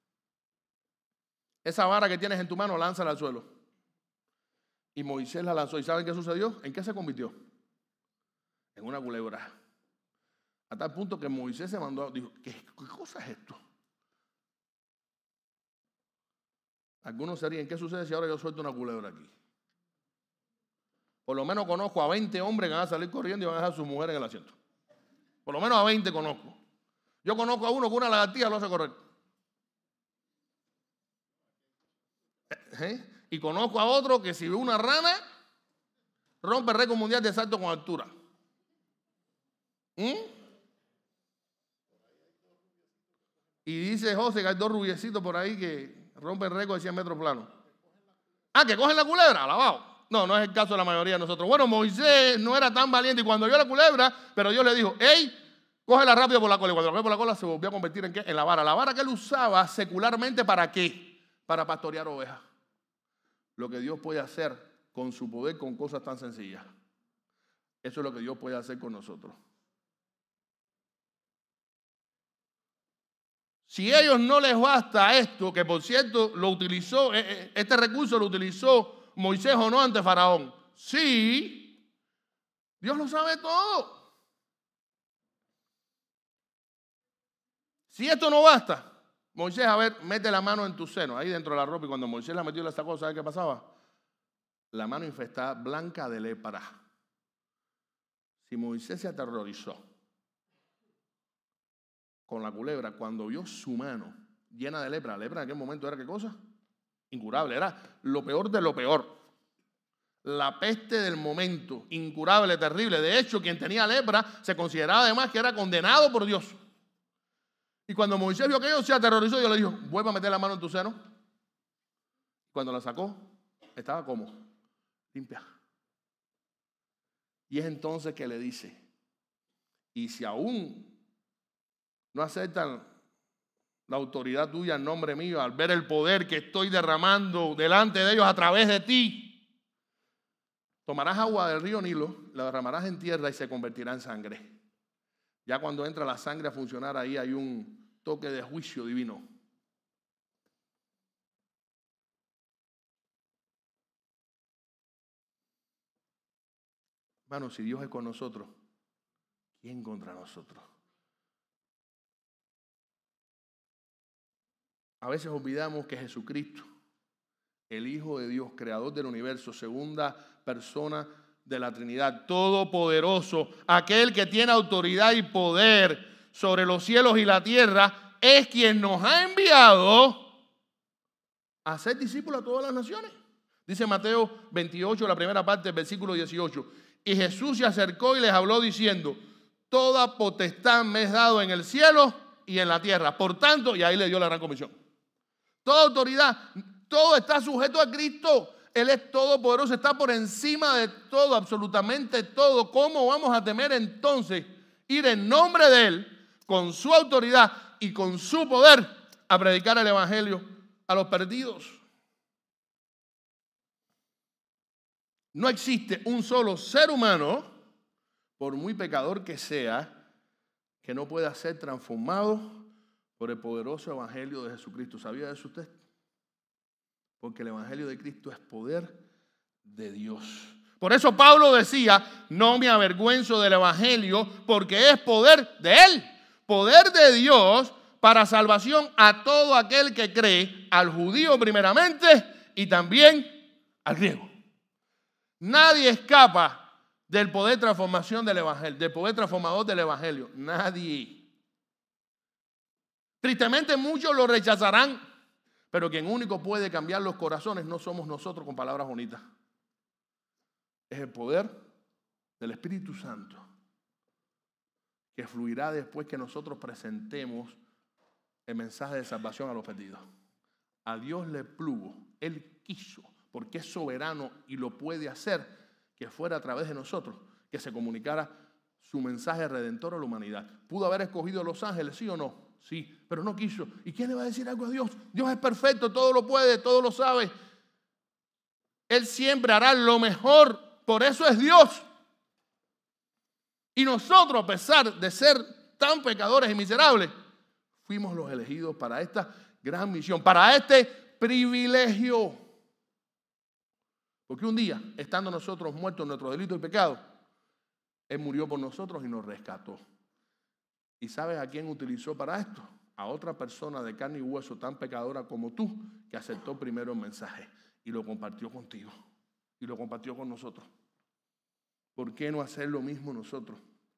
Esa vara que tienes en tu mano, lánzala al suelo. Y Moisés la lanzó. ¿Y saben qué sucedió? ¿En qué se convirtió? En una culebra. A tal punto que Moisés se mandó, dijo, ¿qué, qué cosa es esto? Algunos serían, ¿qué sucede si ahora yo suelto una culebra aquí? Por lo menos conozco a veinte hombres que van a salir corriendo y van a dejar a sus mujeres en el asiento. Por lo menos a veinte conozco. Yo conozco a uno que una lagartija lo hace correr. ¿Eh? Y conozco a otro que si ve una rana, rompe el récord mundial de salto con altura. ¿Mm? Y dice José que hay dos rubiecitos por ahí que rompen el récord de cien metros planos. Ah, que cogen la culebra, alabado. No, no es el caso de la mayoría de nosotros. Bueno, Moisés no era tan valiente y cuando vio la culebra, pero Dios le dijo, hey, cógela rápido por la cola. Y cuando la cogió por la cola se volvió a convertir en, ¿qué? En la vara. La vara que él usaba secularmente, ¿para qué? Para pastorear ovejas. Lo que Dios puede hacer con su poder con cosas tan sencillas. Eso es lo que Dios puede hacer con nosotros. Si a ellos no les basta esto, que por cierto lo utilizó, este recurso lo utilizó Moisés o no ante Faraón. Sí, Dios lo sabe todo. Si esto no basta, Moisés, a ver, mete la mano en tu seno, ahí dentro de la ropa. Y cuando Moisés la metió y la sacó, ¿sabes qué pasaba? La mano infestada, blanca de lepra. Si Moisés se aterrorizó con la culebra, cuando vio su mano llena de lepra, la lepra en aquel momento era ¿qué cosa? Incurable, era lo peor de lo peor. La peste del momento, incurable, terrible. De hecho, quien tenía lepra se consideraba además que era condenado por Dios. Y cuando Moisés vio aquello, se aterrorizó y Dios le dijo, vuelve a meter la mano en tu seno. Cuando la sacó, estaba como limpia. Y es entonces que le dice, y si aún no aceptan la autoridad tuya en nombre mío, al ver el poder que estoy derramando delante de ellos a través de ti, tomarás agua del río Nilo, la derramarás en tierra y se convertirá en sangre. Ya cuando entra la sangre a funcionar, ahí hay un toque de juicio divino. Hermano, si Dios es con nosotros, ¿quién contra nosotros? A veces olvidamos que Jesucristo, el Hijo de Dios, creador del universo, segunda persona de la Trinidad, todopoderoso, aquel que tiene autoridad y poder sobre los cielos y la tierra, es quien nos ha enviado a ser discípulos a todas las naciones. Dice Mateo veintiocho, la primera parte del versículo dieciocho. Y Jesús se acercó y les habló diciendo, toda potestad me es dado en el cielo y en la tierra. Por tanto, y ahí le dio la gran comisión. Toda autoridad, todo está sujeto a Cristo. Él es todopoderoso, está por encima de todo, absolutamente todo. ¿Cómo vamos a temer entonces ir en nombre de Él, con su autoridad y con su poder, a predicar el evangelio a los perdidos? No existe un solo ser humano, por muy pecador que sea, que no pueda ser transformado por el poderoso evangelio de Jesucristo. ¿Sabía eso usted? Porque el evangelio de Cristo es poder de Dios. Por eso Pablo decía, no me avergüenzo del evangelio, porque es poder de Él, poder de Dios para salvación a todo aquel que cree, al judío primeramente y también al griego. Nadie escapa del poder transformación del evangelio, del poder transformador del evangelio. Nadie. Tristemente muchos lo rechazarán, pero quien único puede cambiar los corazones no somos nosotros con palabras bonitas. Es el poder del Espíritu Santo que fluirá después que nosotros presentemos el mensaje de salvación a los perdidos. A Dios le plugo, Él quiso, porque es soberano y lo puede hacer, que fuera a través de nosotros, que se comunicara su mensaje redentor a la humanidad. ¿Pudo haber escogido a los ángeles, sí o no? Sí, pero no quiso. ¿Y quién le va a decir algo a Dios? Dios es perfecto, todo lo puede, todo lo sabe. Él siempre hará lo mejor, por eso es Dios. Y nosotros, a pesar de ser tan pecadores y miserables, fuimos los elegidos para esta gran misión, para este privilegio. Porque un día, estando nosotros muertos en nuestros delitos y pecados, Él murió por nosotros y nos rescató. ¿Y sabes a quién utilizó para esto? A otra persona de carne y hueso tan pecadora como tú, que aceptó primero el mensaje y lo compartió contigo y lo compartió con nosotros. ¿por qué no hacer lo mismo nosotros?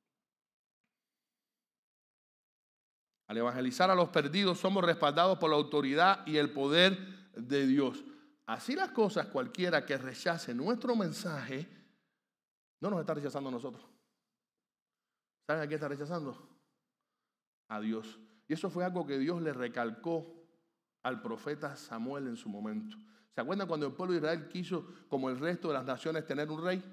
Al evangelizar a los perdidos somos respaldados por la autoridad y el poder de Dios. Así las cosas, cualquiera que rechace nuestro mensaje, no nos está rechazando a nosotros. ¿Saben a quién está rechazando? A Dios. Y eso fue algo que Dios le recalcó al profeta Samuel en su momento. ¿Se acuerdan cuando el pueblo de Israel quiso, como el resto de las naciones, tener un rey?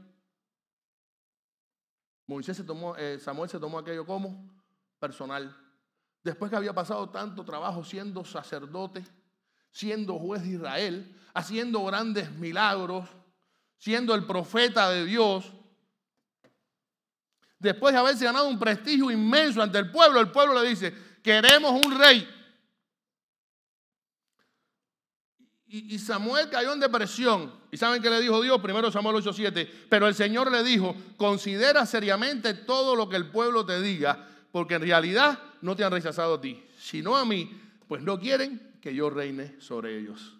Moisés se tomó, eh, Samuel se tomó aquello como personal. Después que había pasado tanto trabajo siendo sacerdote, siendo juez de Israel, haciendo grandes milagros, siendo el profeta de Dios, después de haberse ganado un prestigio inmenso ante el pueblo, el pueblo le dice, queremos un rey. Y, y Samuel cayó en depresión. ¿Y saben qué le dijo Dios? Primero Samuel ocho siete. Pero el Señor le dijo, considera seriamente todo lo que el pueblo te diga, porque en realidad no te han rechazado a ti, sino a mí, pues no quieren que yo reine sobre ellos.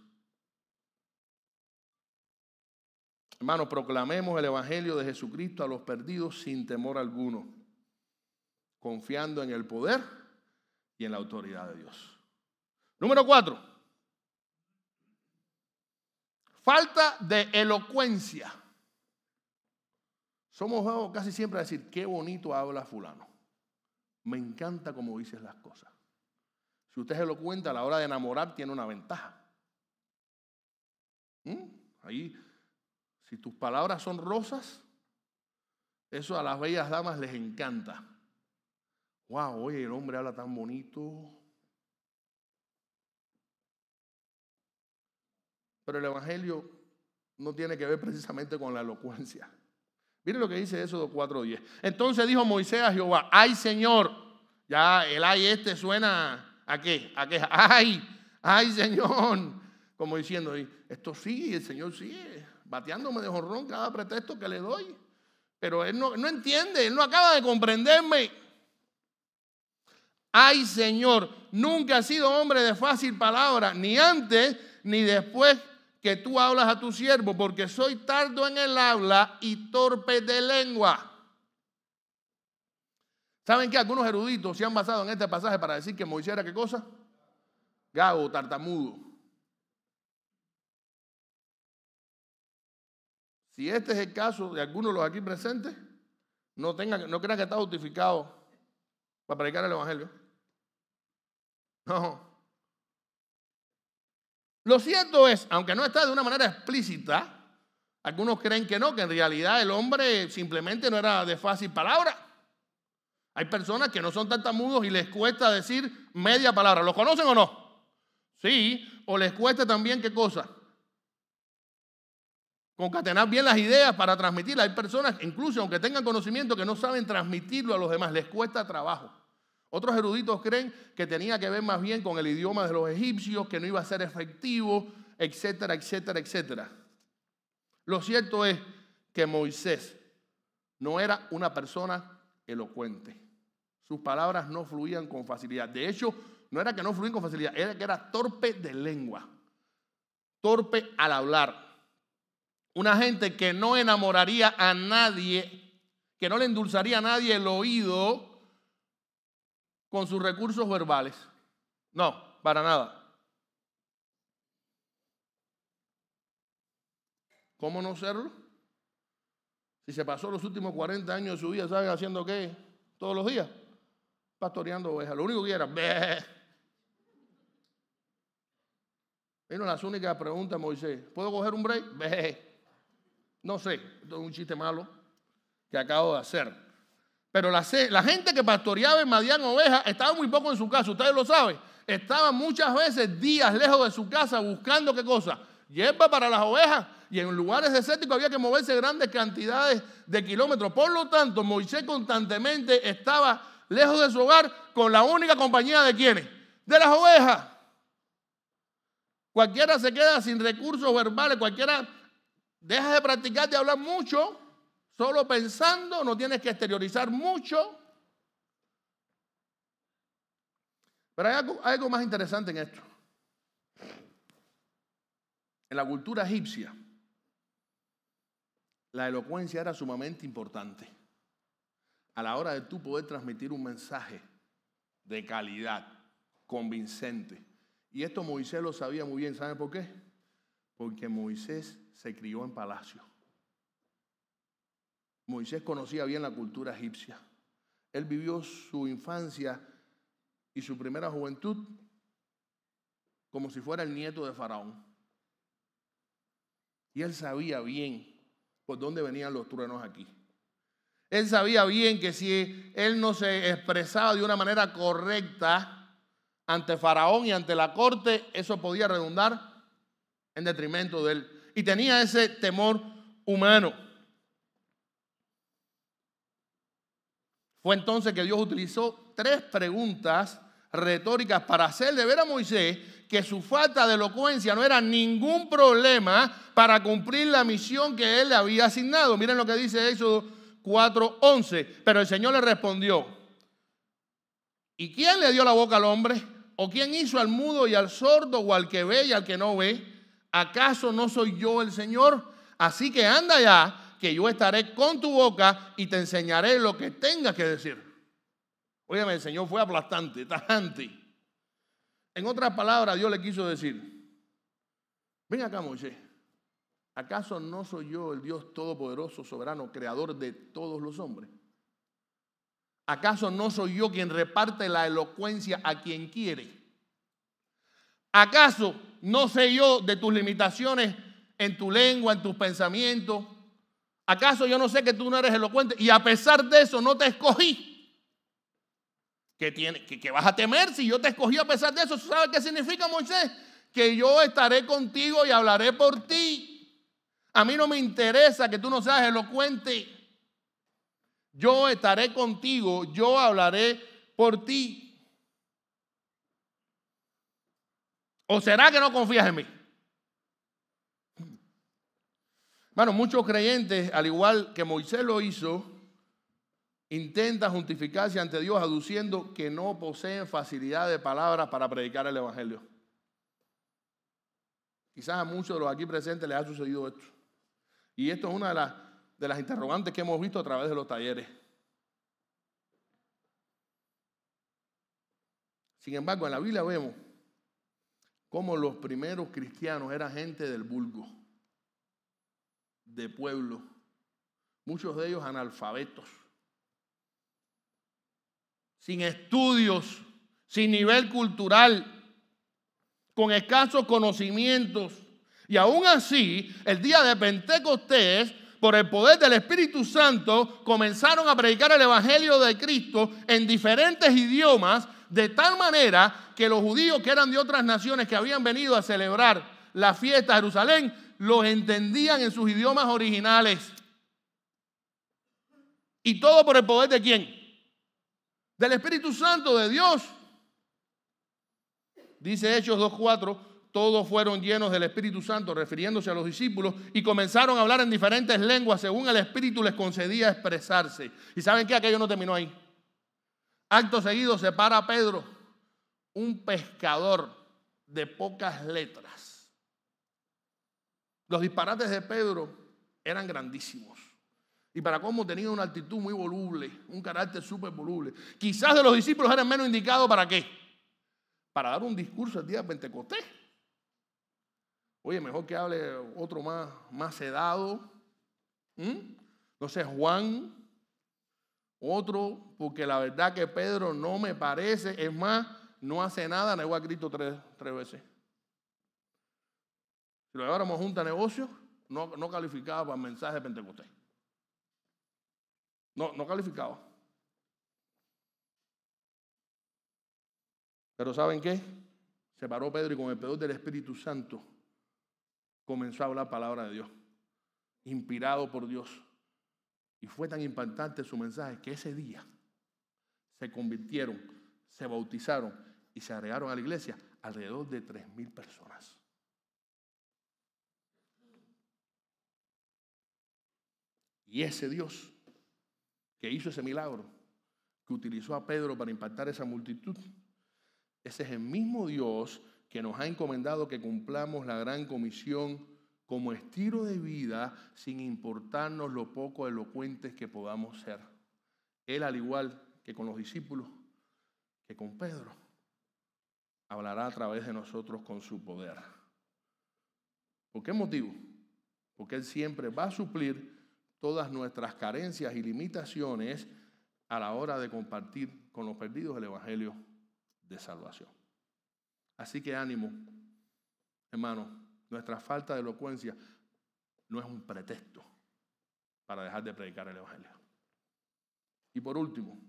Hermanos, proclamemos el evangelio de Jesucristo a los perdidos sin temor alguno, confiando en el poder y en la autoridad de Dios. Número cuatro. Falta de elocuencia. Somos juegos casi siempre a decir, qué bonito habla fulano. Me encanta cómo dices las cosas. Si usted es elocuente a la hora de enamorar, tiene una ventaja. ¿Mm? Ahí, si tus palabras son rosas, eso a las bellas damas les encanta. Wow, oye, el hombre habla tan bonito. Pero el evangelio no tiene que ver precisamente con la elocuencia. Miren lo que dice Éxodo cuatro diez. Entonces dijo Moisés a Jehová, ay Señor, ya el ay este suena a qué, a qué, ay, ay Señor, como diciendo, esto sigue, el Señor sigue bateándome de jorrón cada pretexto que le doy, pero él no, no entiende, él no acaba de comprenderme. Ay Señor, nunca he sido hombre de fácil palabra, ni antes ni después que tú hablas a tu siervo, porque soy tardo en el habla y torpe de lengua. ¿Saben qué? Algunos eruditos se han basado en este pasaje para decir que Moisés era ¿qué cosa? Gago, tartamudo. Si este es el caso de algunos de los aquí presentes, no, tengan, no crean que está justificado para predicar el evangelio. No. Lo cierto es, aunque no está de una manera explícita, algunos creen que no, que en realidad el hombre simplemente no era de fácil palabra. Hay personas que no son tartamudos y les cuesta decir media palabra. ¿Los conocen o no? Sí, o les cuesta también ¿qué cosa? Concatenar bien las ideas para transmitirlas. Hay personas, incluso aunque tengan conocimiento, que no saben transmitirlo a los demás, les cuesta trabajo. Otros eruditos creen que tenía que ver más bien con el idioma de los egipcios, que no iba a ser efectivo, etcétera, etcétera, etcétera. Lo cierto es que Moisés no era una persona elocuente. Sus palabras no fluían con facilidad. De hecho, no era que no fluían con facilidad, era que era torpe de lengua, torpe al hablar. Una gente que no enamoraría a nadie, que no le endulzaría a nadie el oído con sus recursos verbales. No, para nada. ¿Cómo no serlo? Si se pasó los últimos cuarenta años de su vida, ¿saben haciendo qué? Todos los días. Pastoreando ovejas. Lo único que era, ¡bé! Vino las únicas preguntas a Moisés. ¿Puedo coger un break? ¡Bé! No sé, esto es un chiste malo que acabo de hacer. Pero la, la gente que pastoreaba en Madián ovejas estaba muy poco en su casa, ustedes lo saben. Estaban muchas veces días lejos de su casa buscando ¿qué cosa? Hierba para las ovejas. Y en lugares desérticos había que moverse grandes cantidades de kilómetros. Por lo tanto, Moisés constantemente estaba lejos de su hogar con la única compañía de ¿quiénes? De las ovejas. Cualquiera se queda sin recursos verbales, cualquiera deja de practicar, de hablar mucho. Solo pensando, no tienes que exteriorizar mucho. Pero hay algo, hay algo más interesante en esto. En la cultura egipcia, la elocuencia era sumamente importante a la hora de tú poder transmitir un mensaje de calidad, convincente. Y esto Moisés lo sabía muy bien. ¿Saben por qué? Porque Moisés se crió en palacio. Moisés conocía bien la cultura egipcia. Él vivió su infancia y su primera juventud como si fuera el nieto de Faraón. Y él sabía bien por dónde venían los truenos aquí. Él sabía bien que si él no se expresaba de una manera correcta ante Faraón y ante la corte, eso podía redundar en detrimento de él. Y tenía ese temor humano. Fue entonces que Dios utilizó tres preguntas retóricas para hacerle ver a Moisés que su falta de elocuencia no era ningún problema para cumplir la misión que él le había asignado. Miren lo que dice Éxodo cuatro once. Pero el Señor le respondió: ¿y quién le dio la boca al hombre? ¿O quién hizo al mudo y al sordo o al que ve y al que no ve? ¿Acaso no soy yo el Señor? Así que anda ya, que yo estaré con tu boca y te enseñaré lo que tengas que decir. Óyeme, el Señor fue aplastante, tajante. En otras palabras, Dios le quiso decir: ven acá, Moisés, ¿acaso no soy yo el Dios todopoderoso, soberano, creador de todos los hombres? ¿Acaso no soy yo quien reparte la elocuencia a quien quiere? ¿Acaso no sé yo de tus limitaciones en tu lengua, en tus pensamientos? ¿Acaso yo no sé que tú no eres elocuente y a pesar de eso no te escogí? ¿Qué, tiene, que, que vas a temer si yo te escogí a pesar de eso? ¿Sabes qué significa, Moisés? Que yo estaré contigo y hablaré por ti. A mí no me interesa que tú no seas elocuente. Yo estaré contigo, yo hablaré por ti. ¿O será que no confías en mí? Bueno, muchos creyentes, al igual que Moisés lo hizo, intentan justificarse ante Dios aduciendo que no poseen facilidad de palabras para predicar el evangelio. Quizás a muchos de los aquí presentes les ha sucedido esto. Y esto es una de las, de las interrogantes que hemos visto a través de los talleres. Sin embargo, en la Biblia vemos cómo los primeros cristianos eran gente del vulgo, de pueblo, muchos de ellos analfabetos, sin estudios, sin nivel cultural, con escasos conocimientos. Y aún así, el día de Pentecostés, por el poder del Espíritu Santo, comenzaron a predicar el Evangelio de Cristo en diferentes idiomas, de tal manera que los judíos que eran de otras naciones que habían venido a celebrar la fiesta de Jerusalén, los entendían en sus idiomas originales. ¿Y todo por el poder de quién? Del Espíritu Santo de Dios. Dice Hechos dos cuatro, todos fueron llenos del Espíritu Santo, refiriéndose a los discípulos, y comenzaron a hablar en diferentes lenguas según el Espíritu les concedía expresarse. ¿Y saben qué? Aquello no terminó ahí. Acto seguido se para Pedro, un pescador de pocas letras. Los disparates de Pedro eran grandísimos. Y para cómo tenía una actitud muy voluble, un carácter súper voluble. Quizás de los discípulos eran menos indicados ¿para qué? Para dar un discurso el día de Pentecostés. Oye, mejor que hable otro más, más sedado. ¿Mm? No sé, Juan. Otro, porque la verdad que Pedro no me parece, es más, no hace nada, negó a Cristo tres, tres veces. Si lo lleváramos junto a negocios, no, no calificaba para el mensaje de Pentecostés. No, no calificaba. Pero ¿saben qué? Se paró Pedro y con el poder del Espíritu Santo comenzó a hablar palabra de Dios, inspirado por Dios. Y fue tan impactante su mensaje que ese día se convirtieron, se bautizaron y se agregaron a la iglesia alrededor de tres mil personas. Y ese Dios que hizo ese milagro, que utilizó a Pedro para impactar esa multitud, ese es el mismo Dios que nos ha encomendado que cumplamos la gran comisión como estilo de vida sin importarnos lo poco elocuentes que podamos ser. Él, al igual que con los discípulos, que con Pedro, hablará a través de nosotros con su poder. ¿Por qué motivo? Porque Él siempre va a suplir todas nuestras carencias y limitaciones a la hora de compartir con los perdidos el evangelio de salvación. Así que ánimo, hermano, nuestra falta de elocuencia no es un pretexto para dejar de predicar el evangelio. Y por último,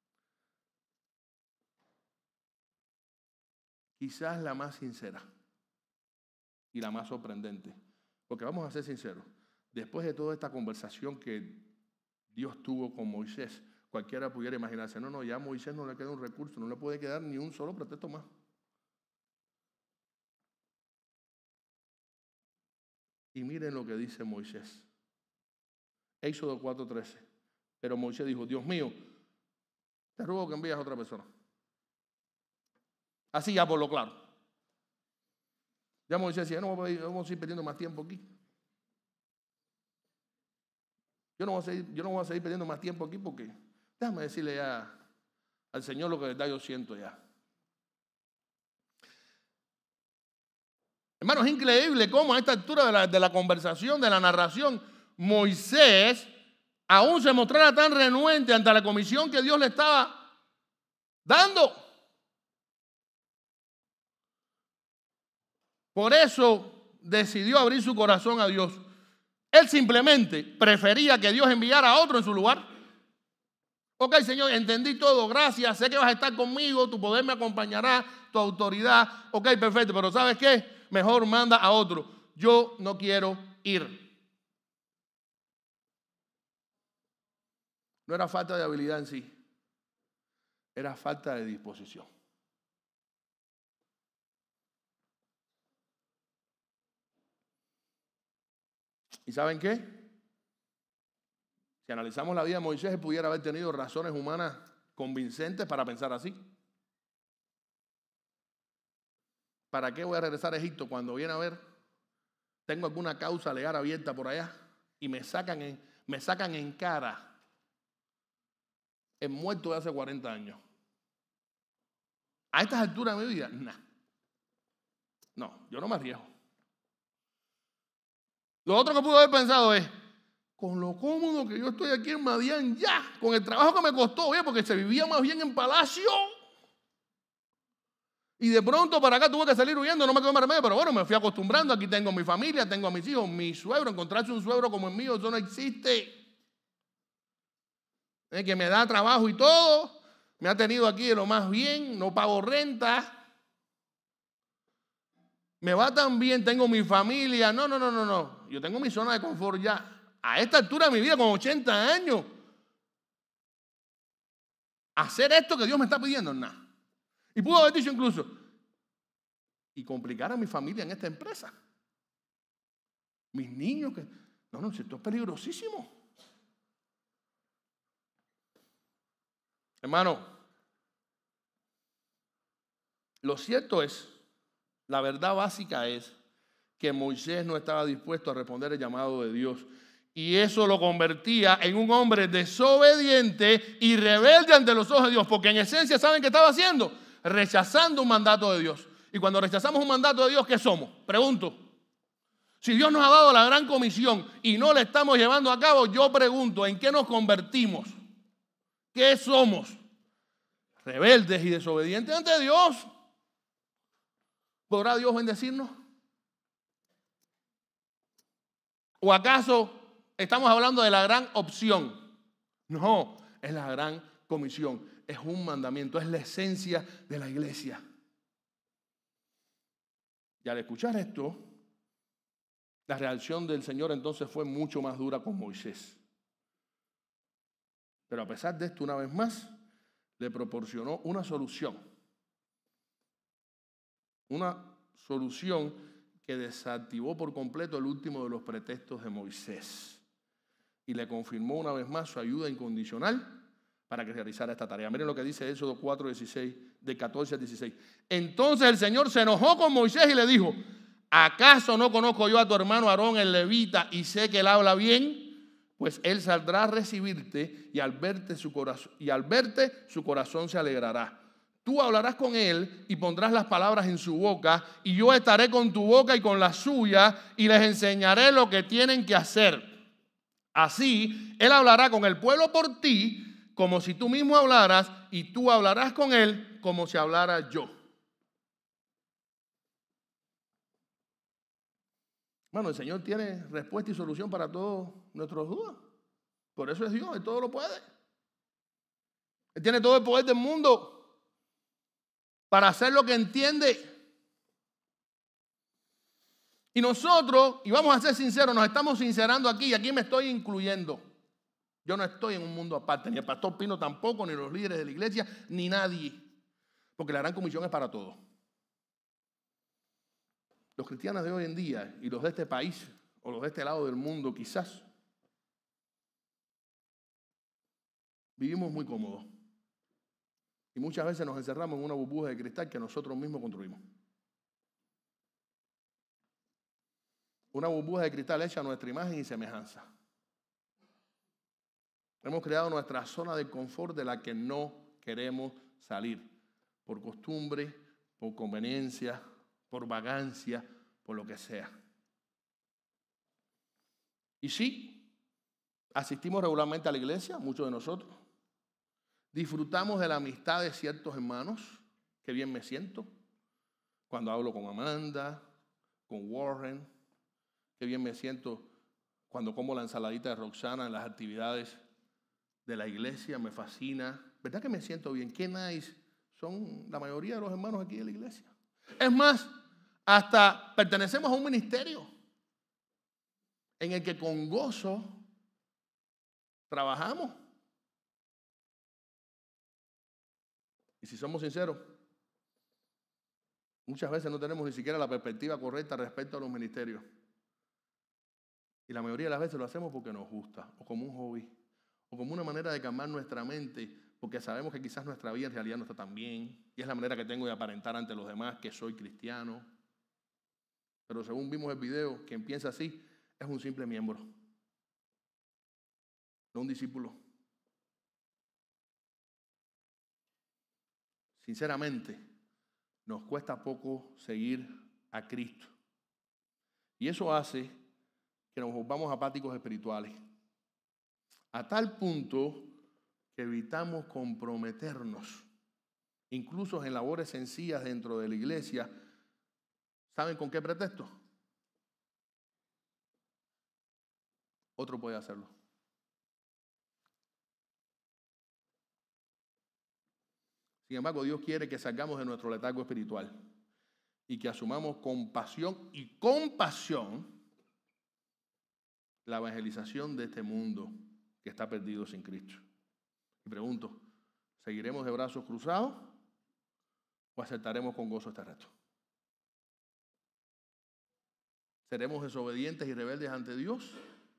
quizás la más sincera y la más sorprendente, porque vamos a ser sinceros, después de toda esta conversación que Dios tuvo con Moisés, cualquiera pudiera imaginarse, no, no, ya a Moisés no le queda un recurso, no le puede quedar ni un solo pretexto más. Y miren lo que dice Moisés. Éxodo cuatro trece. Pero Moisés dijo, Dios mío, te ruego que envíes a otra persona. Así ya por lo claro. Ya Moisés decía, no vamos a ir perdiendo más tiempo aquí. Yo no voy a seguir, yo no voy a seguir perdiendo más tiempo aquí porque déjame decirle ya al Señor lo que de verdad yo siento ya. Hermano, es increíble cómo a esta altura de la, de la conversación, de la narración, Moisés aún se mostrara tan renuente ante la comisión que Dios le estaba dando. Por eso decidió abrir su corazón a Dios. Él simplemente prefería que Dios enviara a otro en su lugar. Ok, Señor, entendí todo, gracias, sé que vas a estar conmigo, tu poder me acompañará, tu autoridad. Ok, perfecto, pero ¿sabes qué? Mejor manda a otro. Yo no quiero ir. No era falta de habilidad en sí, era falta de disposición. ¿Y saben qué? Si analizamos la vida de Moisés, él pudiera haber tenido razones humanas convincentes para pensar así. ¿Para qué voy a regresar a Egipto cuando viene a ver? Tengo alguna causa legal abierta por allá y me sacan en, me sacan en cara el muerto de hace cuarenta años. A estas alturas de mi vida, nah. No, yo no me arriesgo. Lo otro que pude haber pensado es, con lo cómodo que yo estoy aquí en Madián ya, con el trabajo que me costó, oye, porque se vivía más bien en palacio. Y de pronto para acá tuve que salir huyendo, no me quedó más remedio, pero bueno, me fui acostumbrando. Aquí tengo mi familia, tengo a mis hijos, mi suegro. Encontrarse un suegro como el mío, eso no existe. Es que me da trabajo y todo. Me ha tenido aquí de lo más bien, no pago renta. Me va tan bien, tengo mi familia. No, no, no, no, no. Yo tengo mi zona de confort ya. A esta altura de mi vida, con ochenta años, hacer esto que Dios me está pidiendo, nada. Y pudo haber dicho incluso, y complicar a mi familia en esta empresa. Mis niños, que no, no, esto es peligrosísimo. Hermano, lo cierto es, la verdad básica es que Moisés no estaba dispuesto a responder el llamado de Dios. Y eso lo convertía en un hombre desobediente y rebelde ante los ojos de Dios. Porque en esencia, ¿saben qué estaba haciendo? Rechazando un mandato de Dios. Y cuando rechazamos un mandato de Dios, ¿qué somos? Pregunto. Si Dios nos ha dado la gran comisión y no la estamos llevando a cabo, yo pregunto, ¿en qué nos convertimos? ¿Qué somos? Rebeldes y desobedientes ante Dios. ¿Podrá Dios bendecirnos? ¿O acaso estamos hablando de la gran opción? No, es la gran comisión. Es un mandamiento, es la esencia de la iglesia. Y al escuchar esto, la reacción del Señor entonces fue mucho más dura con Moisés. Pero a pesar de esto, una vez más, le proporcionó una solución. Una solución que desactivó por completo el último de los pretextos de Moisés. Y le confirmó una vez más su ayuda incondicional para que realizara esta tarea. Miren lo que dice Éxodo cuatro, dieciséis, de catorce al dieciséis. Entonces el Señor se enojó con Moisés y le dijo, ¿acaso no conozco yo a tu hermano Aarón el levita y sé que él habla bien? Pues él saldrá a recibirte y al verte su corazón, y al verte su corazón se alegrará. Tú hablarás con él y pondrás las palabras en su boca, y yo estaré con tu boca y con la suya, y les enseñaré lo que tienen que hacer. Así, él hablará con el pueblo por ti, como si tú mismo hablaras, y tú hablarás con él como si hablara yo. Bueno, el Señor tiene respuesta y solución para todas nuestras dudas. Por eso es Dios, Él todo lo puede. Él tiene todo el poder del mundo para hacer lo que entiende. Y nosotros, y vamos a ser sinceros, nos estamos sincerando aquí, y aquí me estoy incluyendo. Yo no estoy en un mundo aparte, ni el pastor Pino tampoco, ni los líderes de la iglesia, ni nadie. Porque la gran comisión es para todos. Los cristianos de hoy en día y los de este país o los de este lado del mundo quizás vivimos muy cómodos. Y muchas veces nos encerramos en una burbuja de cristal que nosotros mismos construimos. Una burbuja de cristal hecha a nuestra imagen y semejanza. Hemos creado nuestra zona de confort de la que no queremos salir. Por costumbre, por conveniencia, por vagancia, por lo que sea. Y sí, asistimos regularmente a la iglesia, muchos de nosotros. Disfrutamos de la amistad de ciertos hermanos, que bien me siento. Cuando hablo con Amanda, con Warren, que bien me siento cuando como la ensaladita de Roxana en las actividades de la iglesia, me fascina. ¿Verdad que me siento bien? Qué nice son la mayoría de los hermanos aquí de la iglesia. Es más, hasta pertenecemos a un ministerio en el que con gozo trabajamos. Y si somos sinceros, muchas veces no tenemos ni siquiera la perspectiva correcta respecto a los ministerios. Y la mayoría de las veces lo hacemos porque nos gusta, o como un hobby, o como una manera de calmar nuestra mente, porque sabemos que quizás nuestra vida en realidad no está tan bien, y es la manera que tengo de aparentar ante los demás que soy cristiano. Pero según vimos el video, quien piensa así es un simple miembro, no un discípulo. Sinceramente, nos cuesta poco seguir a Cristo. Y eso hace que nos volvamos apáticos espirituales. A tal punto que evitamos comprometernos, incluso en labores sencillas dentro de la iglesia. ¿Saben con qué pretexto? Otro puede hacerlo. Sin embargo, Dios quiere que salgamos de nuestro letargo espiritual y que asumamos con pasión y compasión la evangelización de este mundo que está perdido sin Cristo. Y pregunto, ¿seguiremos de brazos cruzados o aceptaremos con gozo este reto? ¿Seremos desobedientes y rebeldes ante Dios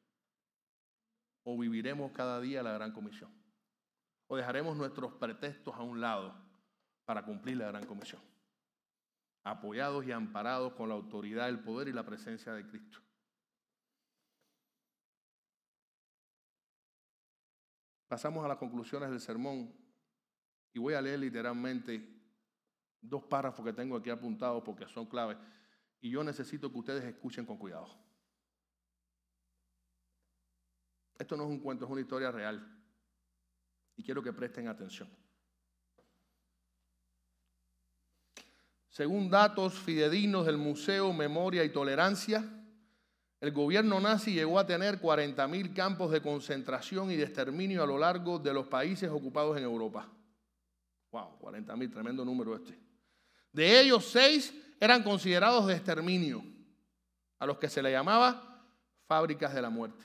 o viviremos cada día la gran comisión? ¿O dejaremos nuestros pretextos a un lado para cumplir la gran comisión? Apoyados y amparados con la autoridad, el poder y la presencia de Cristo. Pasamos a las conclusiones del sermón y voy a leer literalmente dos párrafos que tengo aquí apuntados porque son claves y yo necesito que ustedes escuchen con cuidado. Esto no es un cuento, es una historia real y quiero que presten atención. Según datos fidedignos del Museo Memoria y Tolerancia, el gobierno nazi llegó a tener cuarenta mil campos de concentración y de exterminio a lo largo de los países ocupados en Europa. Wow, cuarenta mil, tremendo número este. De ellos, seis eran considerados de exterminio, a los que se le llamaba fábricas de la muerte.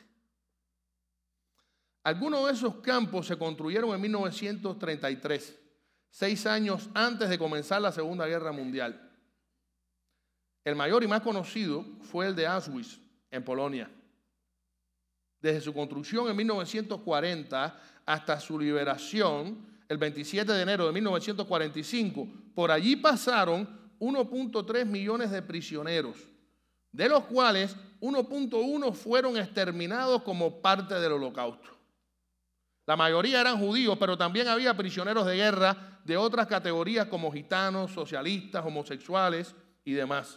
Algunos de esos campos se construyeron en mil novecientos treinta y tres, seis años antes de comenzar la Segunda Guerra Mundial. El mayor y más conocido fue el de Auschwitz, en Polonia. Desde su construcción en mil novecientos cuarenta hasta su liberación, el veintisiete de enero de mil novecientos cuarenta y cinco, por allí pasaron uno punto tres millones de prisioneros, de los cuales uno punto uno fueron exterminados como parte del holocausto. La mayoría eran judíos, pero también había prisioneros de guerra de otras categorías como gitanos, socialistas, homosexuales y demás.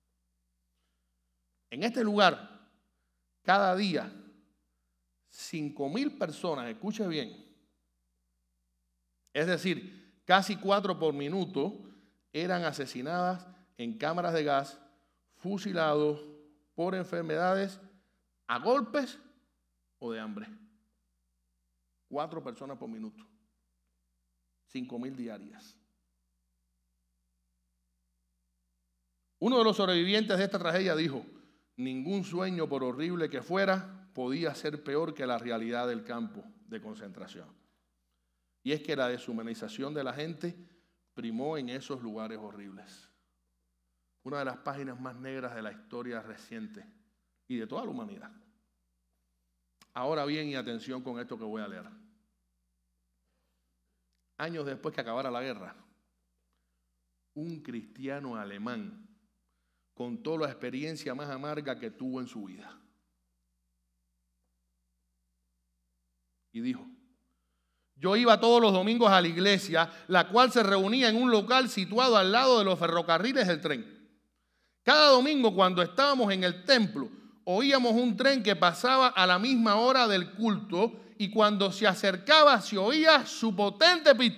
En este lugar, cada día, cinco mil personas, escuche bien, es decir, casi cuatro por minuto, eran asesinadas en cámaras de gas, fusilados por enfermedades a golpes o de hambre. Cuatro personas por minuto. Cinco mil diarias. Uno de los sobrevivientes de esta tragedia dijo: ningún sueño, por horrible que fuera, podía ser peor que la realidad del campo de concentración. Y es que la deshumanización de la gente primó en esos lugares horribles. Una de las páginas más negras de la historia reciente y de toda la humanidad. Ahora bien, y atención con esto que voy a leer. Años después que acabara la guerra, un cristiano alemán contó la experiencia más amarga que tuvo en su vida. Y dijo: yo iba todos los domingos a la iglesia, la cual se reunía en un local situado al lado de los ferrocarriles del tren. Cada domingo, cuando estábamos en el templo, oíamos un tren que pasaba a la misma hora del culto, y cuando se acercaba se oía su potente pito.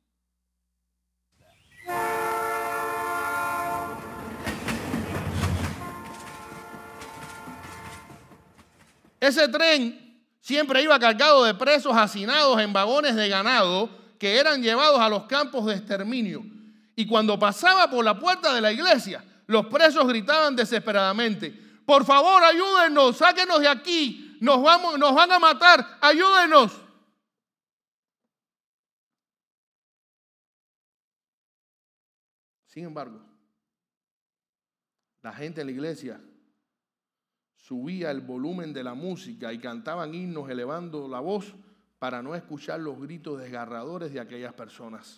Ese tren siempre iba cargado de presos hacinados en vagones de ganado que eran llevados a los campos de exterminio. Y cuando pasaba por la puerta de la iglesia, los presos gritaban desesperadamente: por favor, ayúdenos, sáquenos de aquí, nos, vamos, nos van a matar, ayúdenos. Sin embargo, la gente en la iglesia subía el volumen de la música y cantaban himnos elevando la voz para no escuchar los gritos desgarradores de aquellas personas.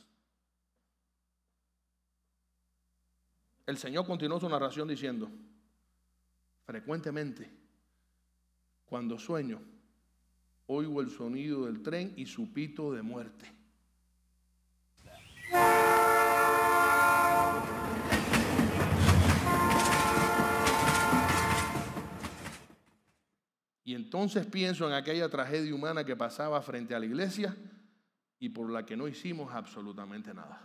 El Señor continuó su narración diciendo: frecuentemente, cuando sueño, oigo el sonido del tren y su pito de muerte. Y entonces pienso en aquella tragedia humana que pasaba frente a la iglesia y por la que no hicimos absolutamente nada.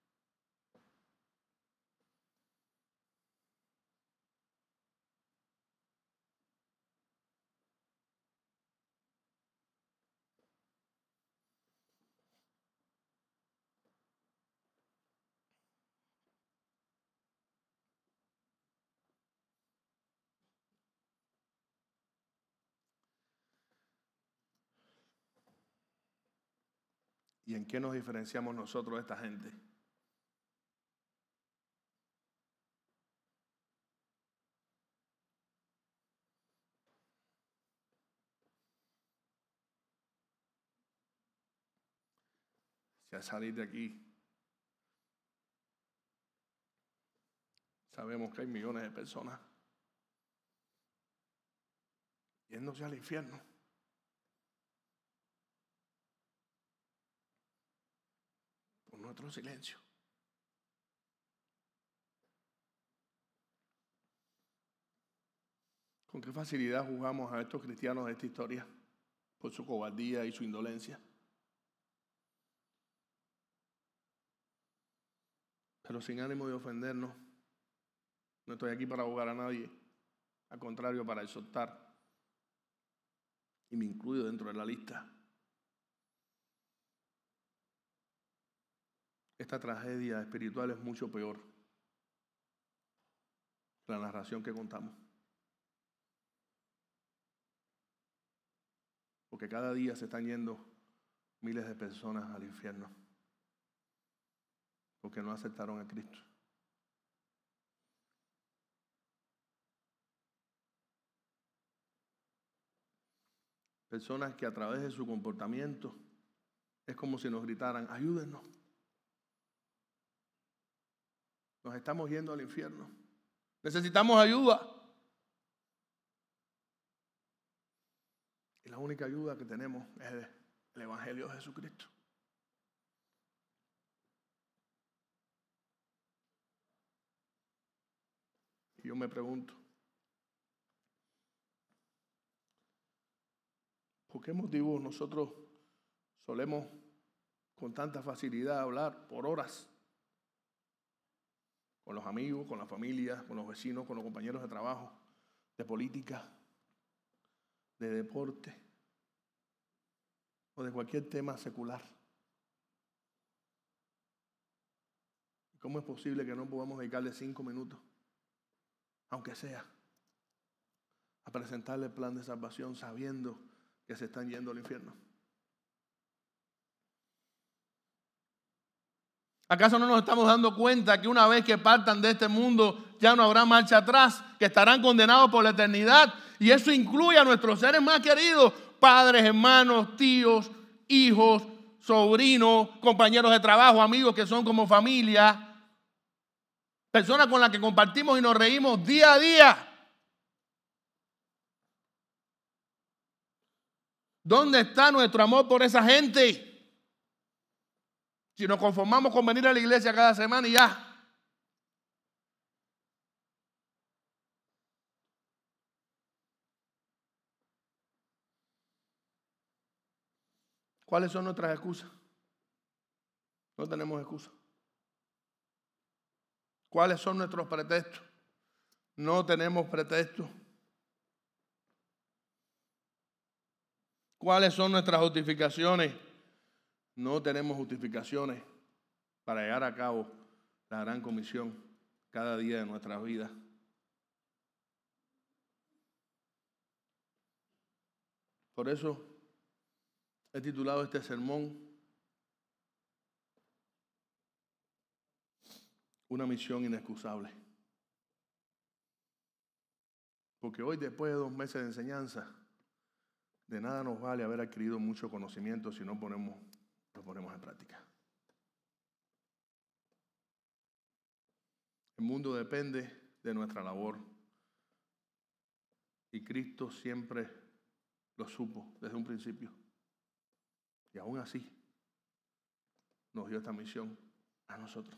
¿Y en qué nos diferenciamos nosotros de esta gente? Si al salir de aquí sabemos que hay millones de personas yéndose al infierno, por nuestro silencio. ¿Con qué facilidad juzgamos a estos cristianos de esta historia por su cobardía y su indolencia? Pero sin ánimo de ofendernos, no estoy aquí para juzgar a nadie, al contrario, para exhortar, y me incluyo dentro de la lista. Esta tragedia espiritual es mucho peor que la narración que contamos. Porque cada día se están yendo miles de personas al infierno porque no aceptaron a Cristo. Personas que a través de su comportamiento es como si nos gritaran: ayúdenos. Nos estamos yendo al infierno. Necesitamos ayuda. la única ayuda que tenemos es el Evangelio de Jesucristo. Y yo me pregunto, ¿por qué motivo nosotros solemos con tanta facilidad hablar por horas con los amigos, con la familia, con los vecinos, con los compañeros de trabajo, de política, de deporte o de cualquier tema secular? ¿Cómo es posible que no podamos dedicarle cinco minutos, aunque sea, a presentarle el plan de salvación sabiendo que se están yendo al infierno? ¿Acaso no nos estamos dando cuenta que una vez que partan de este mundo ya no habrá marcha atrás, que estarán condenados por la eternidad? Y eso incluye a nuestros seres más queridos, padres, hermanos, tíos, hijos, sobrinos, compañeros de trabajo, amigos que son como familia, personas con las que compartimos y nos reímos día a día. ¿Dónde está nuestro amor por esa gente? Si nos conformamos con venir a la iglesia cada semana y ya. ¿Cuáles son nuestras excusas? No tenemos excusas. ¿Cuáles son nuestros pretextos? No tenemos pretextos. ¿Cuáles son nuestras justificaciones? No tenemos justificaciones para llevar a cabo la gran comisión cada día de nuestras vidas. Por eso he titulado este sermón Una misión inexcusable. Porque hoy, después de dos meses de enseñanza, de nada nos vale haber adquirido mucho conocimiento si no ponemos, lo ponemos en práctica. El mundo depende de nuestra labor. Y Cristo siempre lo supo desde un principio. Y aún así nos dio esta misión a nosotros.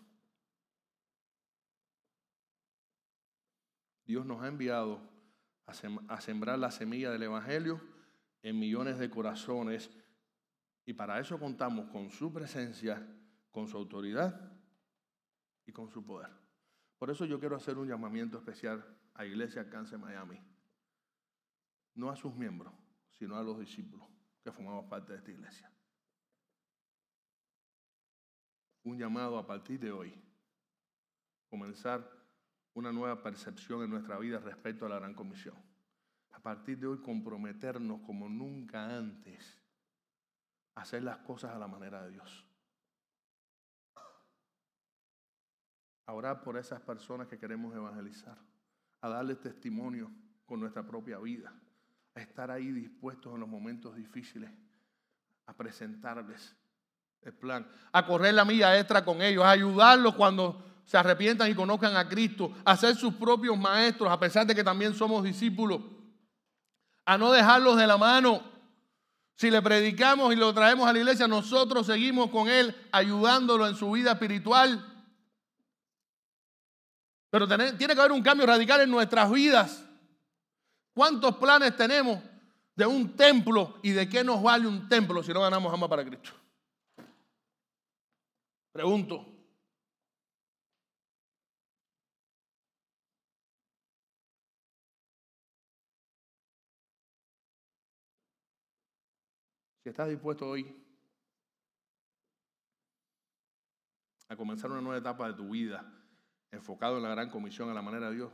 Dios nos ha enviado a, sem- a sembrar la semilla del Evangelio en millones de corazones, y para eso contamos con su presencia, con su autoridad y con su poder. Por eso yo quiero hacer un llamamiento especial a Iglesia Alcance Miami. No a sus miembros, sino a los discípulos que formamos parte de esta iglesia. Un llamado a partir de hoy, comenzar una nueva percepción en nuestra vida respecto a la gran comisión. A partir de hoy, comprometernos como nunca antes a hacer las cosas a la manera de Dios. A orar por esas personas que queremos evangelizar, a darles testimonio con nuestra propia vida, a estar ahí dispuestos en los momentos difíciles, a presentarles el plan, a correr la milla extra con ellos, a ayudarlos cuando se arrepientan y conozcan a Cristo, a ser sus propios maestros, a pesar de que también somos discípulos, a no dejarlos de la mano. Si le predicamos y lo traemos a la iglesia, nosotros seguimos con él, ayudándolo en su vida espiritual. Pero tiene, tiene que haber un cambio radical en nuestras vidas. ¿Cuántos planes tenemos de un templo y de qué nos vale un templo si no ganamos alma para Cristo? Pregunto. Si estás dispuesto hoy a comenzar una nueva etapa de tu vida, enfocado en la gran comisión a la manera de Dios,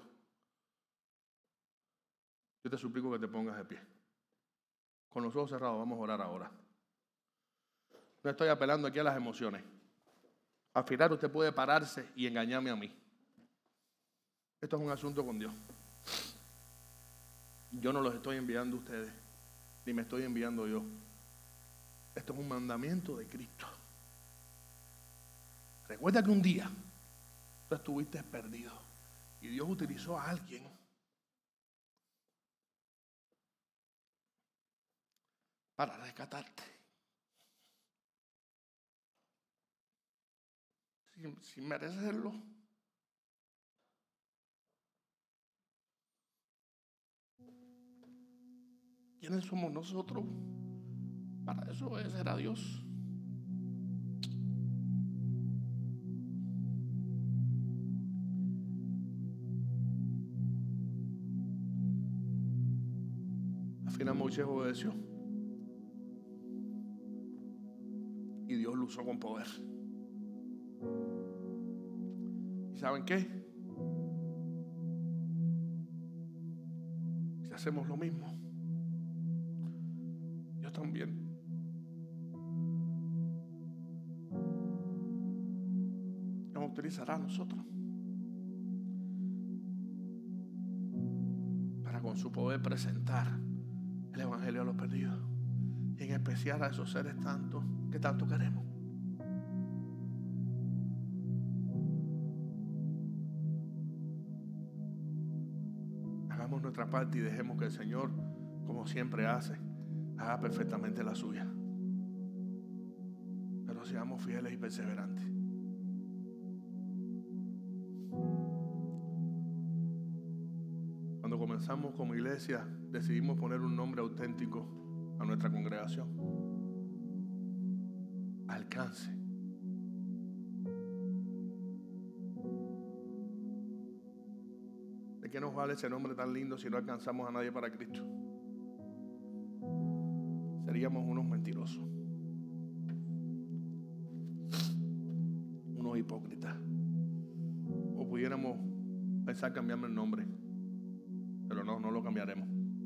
yo te suplico que te pongas de pie. Con los ojos cerrados vamos a orar ahora. No estoy apelando aquí a las emociones. Al final usted puede pararse y engañarme a mí. Esto es un asunto con Dios. Yo no los estoy enviando a ustedes, ni me estoy enviando yo. Esto es un mandamiento de Cristo. Recuerda que un día tú estuviste perdido y Dios utilizó a alguien para rescatarte. Sin, sin merecerlo. ¿Quiénes somos nosotros para eso obedecer a Dios? Al final Moisés obedeció y Dios lo usó con poder. ¿Y saben qué? Si hacemos lo mismo, Dios también nos utilizará a nosotros para con su poder presentar el evangelio a los perdidos, y en especial a esos seres tantos que tanto queremos. Hagamos nuestra parte y dejemos que el Señor, como siempre hace, haga perfectamente la suya. Pero seamos fieles y perseverantes. Cuando comenzamos como iglesia, decidimos poner un nombre auténtico a nuestra congregación: Alcance. ¿De qué nos vale ese nombre tan lindo si no alcanzamos a nadie para Cristo? Seríamos unos mentirosos, unos hipócritas. O pudiéramos pensar cambiarme el nombre, pero no, no lo cambiaremos.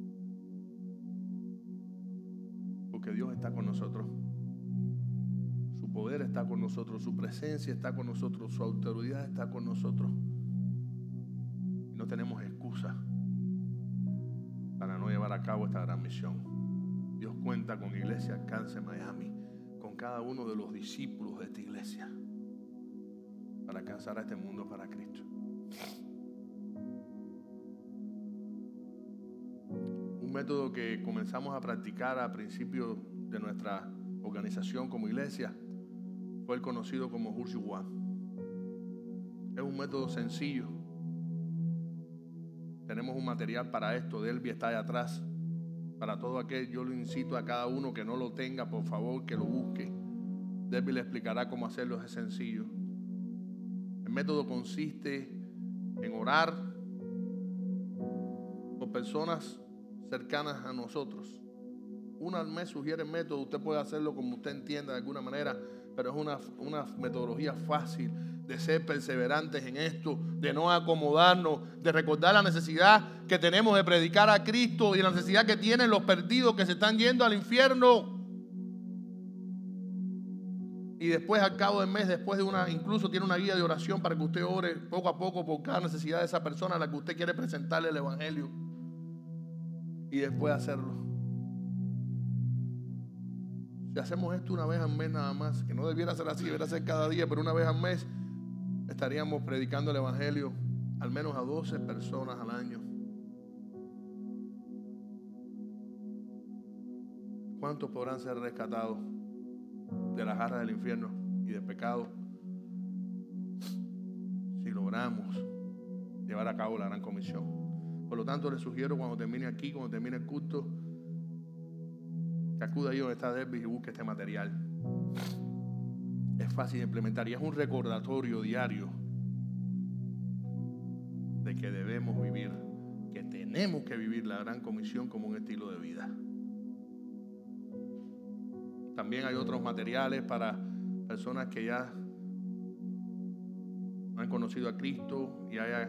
Porque Dios está con nosotros. Su poder está con nosotros, su presencia está con nosotros, su autoridad está con nosotros. Y no tenemos excusa para no llevar a cabo esta gran misión. Dios cuenta con Iglesia Alcance Miami, con cada uno de los discípulos de esta iglesia, para alcanzar a este mundo para Cristo. Un método que comenzamos a practicar a principio de nuestra organización como iglesia fue el conocido como Hursuwa. Es un método sencillo. Tenemos un material para esto. Delby está allá atrás. Para todo aquel, yo lo incito a cada uno que no lo tenga, por favor, que lo busque. Delby le explicará cómo hacerlo, es sencillo. El método consiste en orar por personas cercanas a nosotros. Una al mes sugiere el método. Usted puede hacerlo como usted entienda de alguna manera, pero es una, una metodología fácil de ser perseverantes en esto, de no acomodarnos, de recordar la necesidad que tenemos de predicar a Cristo y la necesidad que tienen los perdidos que se están yendo al infierno. Y después, al cabo del mes, después de una, incluso tiene una guía de oración para que usted ore poco a poco por cada necesidad de esa persona a la que usted quiere presentarle el evangelio. Y después hacerlo. Si hacemos esto una vez al mes nada más, que no debiera ser así, debiera ser cada día, pero una vez al mes, estaríamos predicando el evangelio al menos a doce personas al año. ¿Cuántos podrán ser rescatados de las garras del infierno y del pecado si logramos llevar a cabo la gran comisión? Por lo tanto, les sugiero, cuando termine aquí, cuando termine el culto, que acuda ahí donde está Delby y busque este material. Es fácil de implementar y es un recordatorio diario de que debemos vivir, que tenemos que vivir la gran comisión como un estilo de vida. También hay otros materiales para personas que ya han conocido a Cristo y haya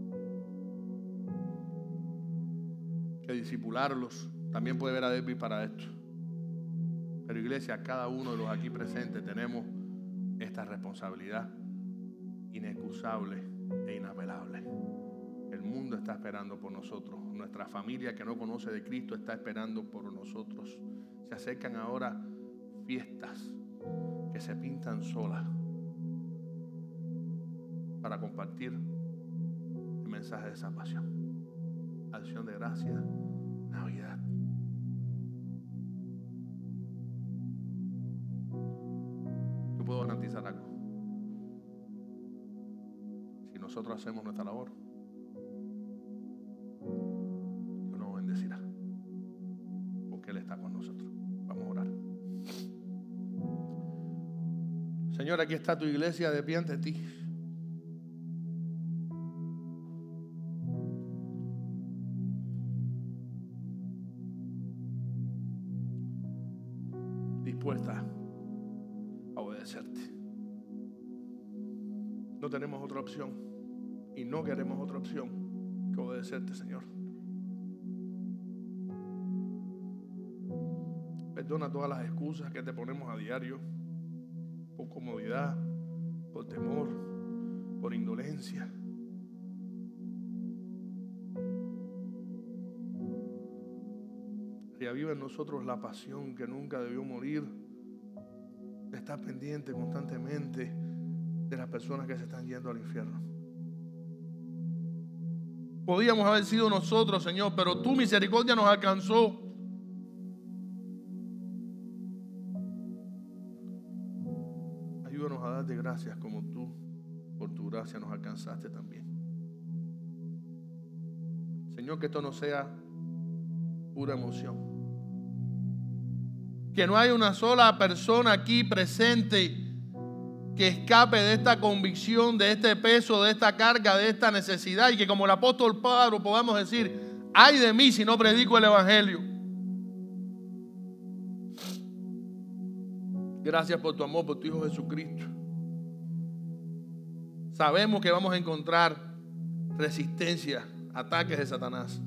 que discipularlos. También puede ver a Delby para esto. Pero iglesia, cada uno de los aquí presentes tenemos esta responsabilidad inexcusable e inapelable. El mundo está esperando por nosotros. Nuestra familia que no conoce de Cristo está esperando por nosotros. Se acercan ahora fiestas que se pintan solas para compartir el mensaje de salvación. Acción de gracias, Navidad. nosotros hacemos nuestra labor, Dios nos bendecirá, porque Él está con nosotros. Vamos a orar. Señor, aquí está tu iglesia de pie ante ti. Dispuesta a obedecerte. No tenemos otra opción y no queremos otra opción que obedecerte, Señor. Perdona todas las excusas que te ponemos a diario, por comodidad, por temor, por indolencia. Reaviva en nosotros la pasión que nunca debió morir, de estar pendiente constantemente de las personas que se están yendo al infierno. Podíamos haber sido nosotros, Señor, pero tu misericordia nos alcanzó. Ayúdanos a darte gracias como tú, por tu gracia, nos alcanzaste también. Señor, que esto no sea pura emoción. Que no haya una sola persona aquí presente que escape de esta convicción, de este peso, de esta carga, de esta necesidad, y que como el apóstol Pablo podamos decir: ay de mí si no predico el evangelio. Gracias por tu amor, por tu Hijo Jesucristo. Sabemos que vamos a encontrar resistencia, ataques de Satanás,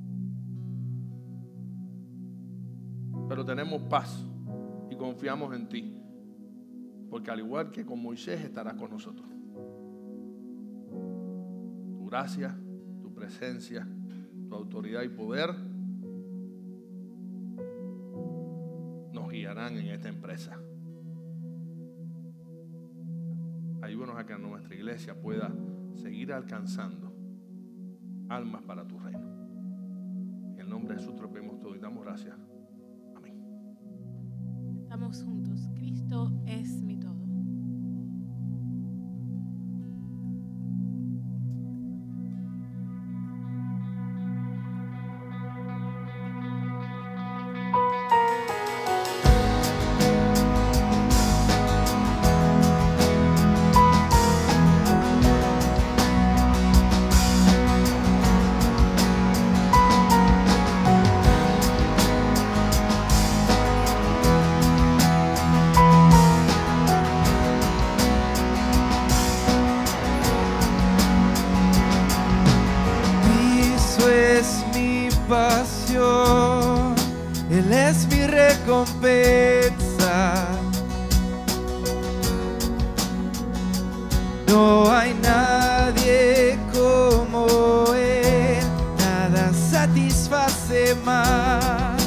pero tenemos paz y confiamos en ti, porque al igual que con Moisés estarás con nosotros. Tu gracia, tu presencia, tu autoridad y poder nos guiarán en esta empresa. Ayúdanos a que nuestra iglesia pueda seguir alcanzando almas para tu reino. En el nombre de Jesús te lo pedimos todo y damos gracias. Estamos juntos. Cristo es mi todo. Pasión, Él es mi recompensa. No hay nadie como Él, nada satisface más.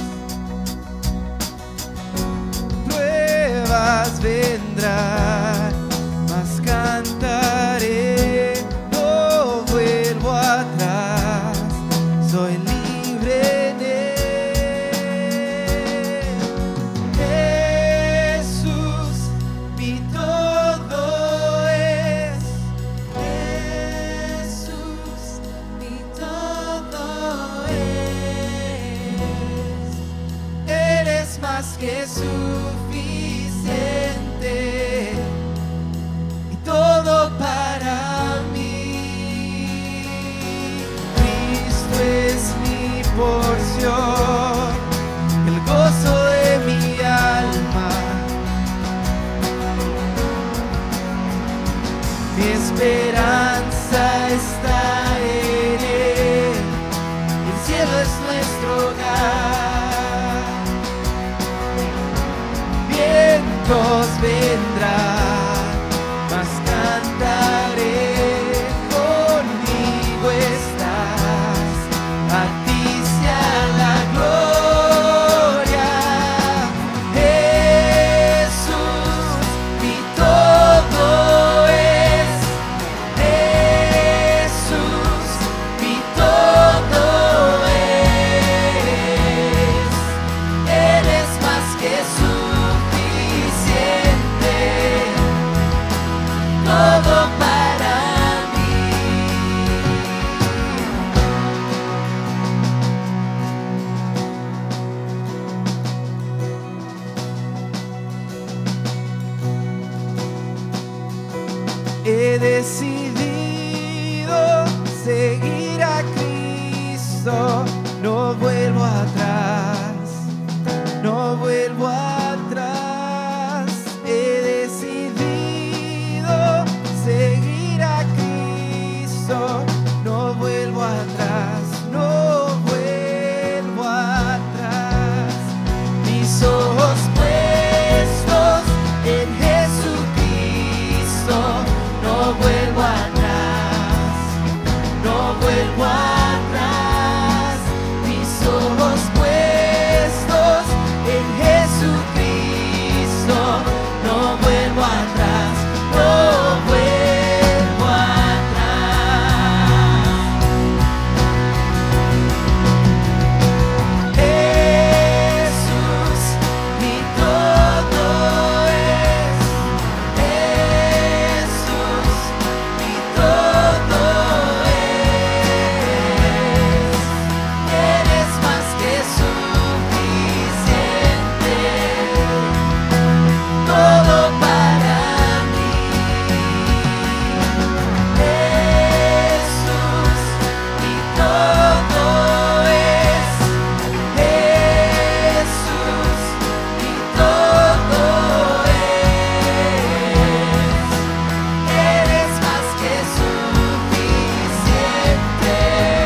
Pruebas vendrán, mas cantaré, no vuelvo atrás, soy libre. Que suficiente y todo para mí. Cristo es mi porción, el gozo de mi alma, mi esperanza está en Él, el cielo es nuestro hogar. Vientos vendrán, mas cantaré, conmigo estás, a ti sea la gloria. Jesús, mi todo es, Jesús, mi todo es. He decidido seguir a Cristo, no vuelvo atrás, no vuelvo atrás. He decidido seguir a Cristo, no vuelvo atrás, no vuelvo atrás. Mis ojos puestos en Jesucristo, no vuelvo atrás, no vuelvo atrás. Mis ojos puestos en Jesucristo, no vuelvo atrás, no vuelvo atrás. Jesús, mi todo es. Jesús, mi todo es. Eres más que suficiente, todo para mí. Jesús, mi todo es. Jesús, mi todo es. Eres más que suficiente,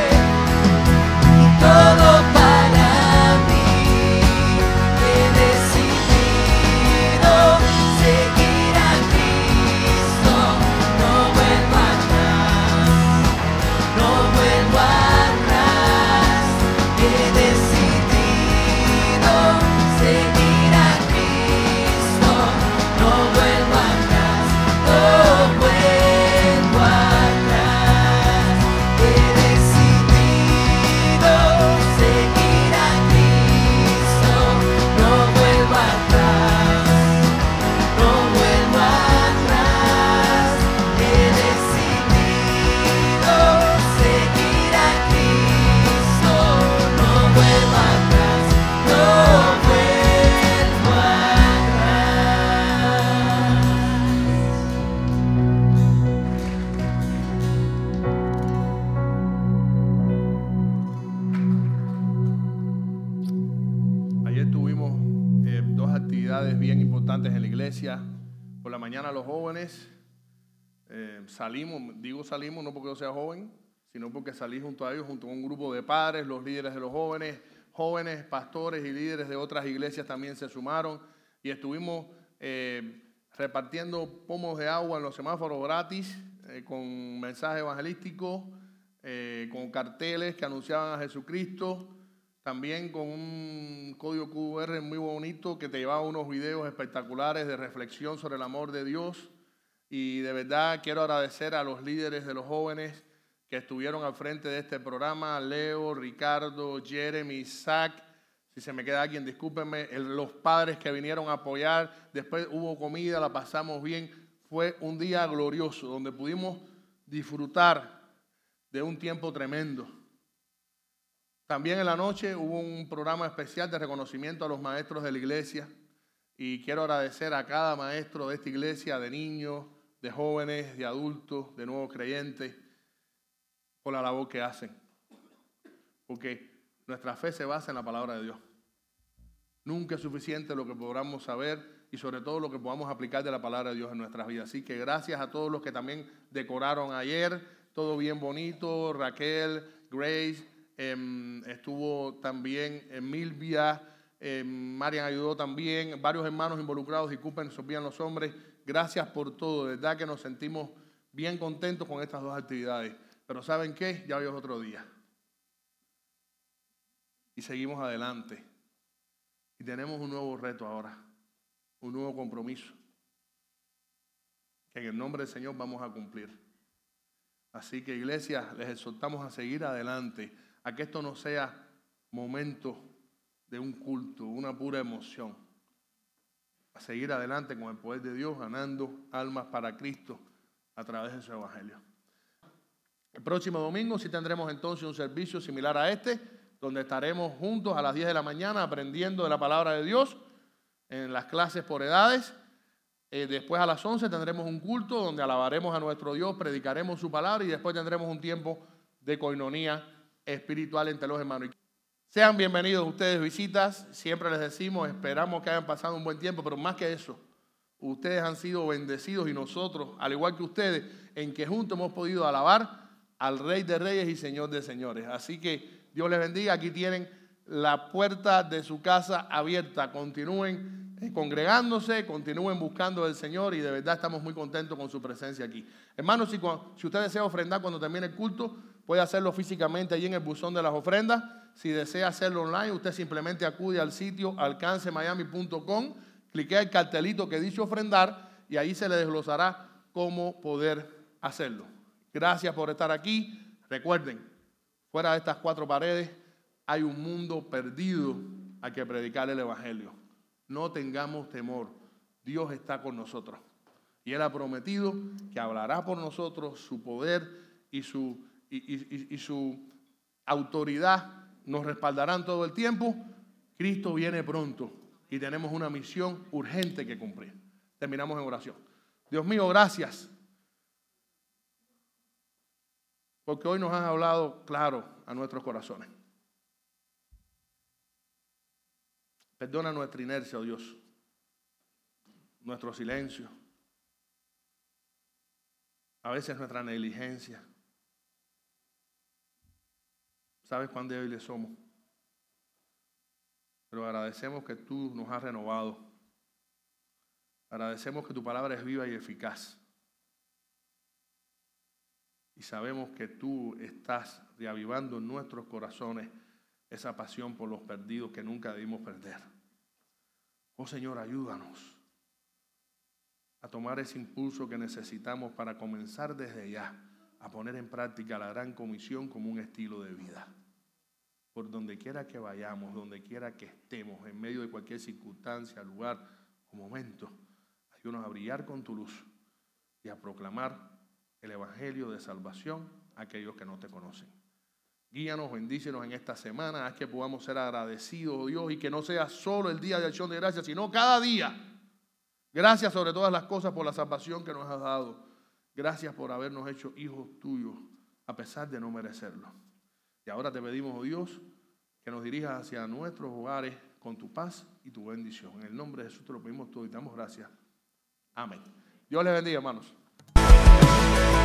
todo para mí. He decidido seguir a Cristo, no vuelvo atrás, no vuelvo atrás. He decidido seguir a Cristo, no vuelvo atrás, no vuelvo atrás. He decidido seguir a Cristo, no vuelvo atrás, no vuelvo atrás. He decidido seguir a Cristo, no vuelvo atrás, no vuelvo Ayer tuvimos eh, dos actividades bien importantes en la iglesia. Por la mañana los jóvenes eh, salimos, digo salimos no porque yo sea joven, sino porque salí junto a ellos, junto a un grupo de padres, los líderes de los jóvenes, jóvenes, pastores y líderes de otras iglesias también se sumaron y estuvimos eh, repartiendo pomos de agua en los semáforos gratis eh, con mensajes evangelísticos, eh, con carteles que anunciaban a Jesucristo. También con un código Q R muy bonito que te llevaba unos videos espectaculares de reflexión sobre el amor de Dios. Y de verdad quiero agradecer a los líderes de los jóvenes que estuvieron al frente de este programa, Leo, Ricardo, Jeremy, Isaac. Si se me queda alguien, discúlpenme. El, los padres que vinieron a apoyar. Después hubo comida, la pasamos bien. Fue un día glorioso donde pudimos disfrutar de un tiempo tremendo. También en la noche hubo un programa especial de reconocimiento a los maestros de la iglesia y quiero agradecer a cada maestro de esta iglesia, de niños, de jóvenes, de adultos, de nuevos creyentes, por la labor que hacen. Porque nuestra fe se basa en la palabra de Dios. Nunca es suficiente lo que podamos saber y sobre todo lo que podamos aplicar de la palabra de Dios en nuestras vidas. Así que gracias a todos los que también decoraron ayer, todo bien bonito, Raquel, Grace, Eh, estuvo también Milvia, eh, Marian ayudó también, varios hermanos involucrados, disculpen, se olvidan los hombres. Gracias por todo, de verdad que nos sentimos bien contentos con estas dos actividades. Pero ¿saben qué? Ya hoy es otro día. Y seguimos adelante. Y tenemos un nuevo reto ahora, un nuevo compromiso, que en el nombre del Señor vamos a cumplir. Así que, iglesia, les exhortamos a seguir adelante, a que esto no sea momento de un culto, una pura emoción, a seguir adelante con el poder de Dios, ganando almas para Cristo a través de su evangelio. El próximo domingo sí tendremos entonces un servicio similar a este, donde estaremos juntos a las diez de la mañana aprendiendo de la palabra de Dios en las clases por edades. Eh, después a las once tendremos un culto donde alabaremos a nuestro Dios, predicaremos su palabra y después tendremos un tiempo de coinonía espiritual entre los hermanos. Sean bienvenidos ustedes, visitas. Siempre les decimos, esperamos que hayan pasado un buen tiempo, pero más que eso, ustedes han sido bendecidos y nosotros, al igual que ustedes, en que juntos hemos podido alabar al Rey de Reyes y Señor de Señores. Así que Dios les bendiga. Aquí tienen la puerta de su casa abierta. Continúen eh, congregándose, continúen buscando al Señor y de verdad estamos muy contentos con su presencia aquí. Hermanos, si, si usted desea ofrendar cuando termine el culto, puede hacerlo físicamente allí en el buzón de las ofrendas. Si desea hacerlo online, usted simplemente acude al sitio alcance miami punto com, cliquea el cartelito que dice ofrendar y ahí se le desglosará cómo poder hacerlo. Gracias por estar aquí. Recuerden, fuera de estas cuatro paredes hay un mundo perdido a que predicar el Evangelio. No tengamos temor. Dios está con nosotros. Y Él ha prometido que hablará por nosotros. Su poder y su, y, y, y, y su autoridad nos respaldarán todo el tiempo. Cristo viene pronto y tenemos una misión urgente que cumplir. Terminamos en oración. Dios mío, gracias. Porque hoy nos has hablado claro a nuestros corazones. Perdona nuestra inercia, oh Dios, nuestro silencio, a veces nuestra negligencia. Sabes cuán débiles somos, pero agradecemos que tú nos has renovado. Agradecemos que tu palabra es viva y eficaz. Y sabemos que tú estás reavivando en nuestros corazones esa pasión por los perdidos que nunca debimos perder. Oh Señor, ayúdanos a tomar ese impulso que necesitamos para comenzar desde ya a poner en práctica la gran comisión como un estilo de vida. Por donde quiera que vayamos, donde quiera que estemos, en medio de cualquier circunstancia, lugar o momento, ayúdanos a brillar con tu luz y a proclamar el evangelio de salvación a aquellos que no te conocen. Guíanos, bendícenos en esta semana, haz que podamos ser agradecidos, oh Dios, y que no sea solo el día de acción de gracias, sino cada día. Gracias sobre todas las cosas por la salvación que nos has dado. Gracias por habernos hecho hijos tuyos, a pesar de no merecerlo. Y ahora te pedimos, oh Dios, que nos dirijas hacia nuestros hogares con tu paz y tu bendición. En el nombre de Jesús te lo pedimos todo y te damos gracias. Amén. Dios les bendiga, hermanos.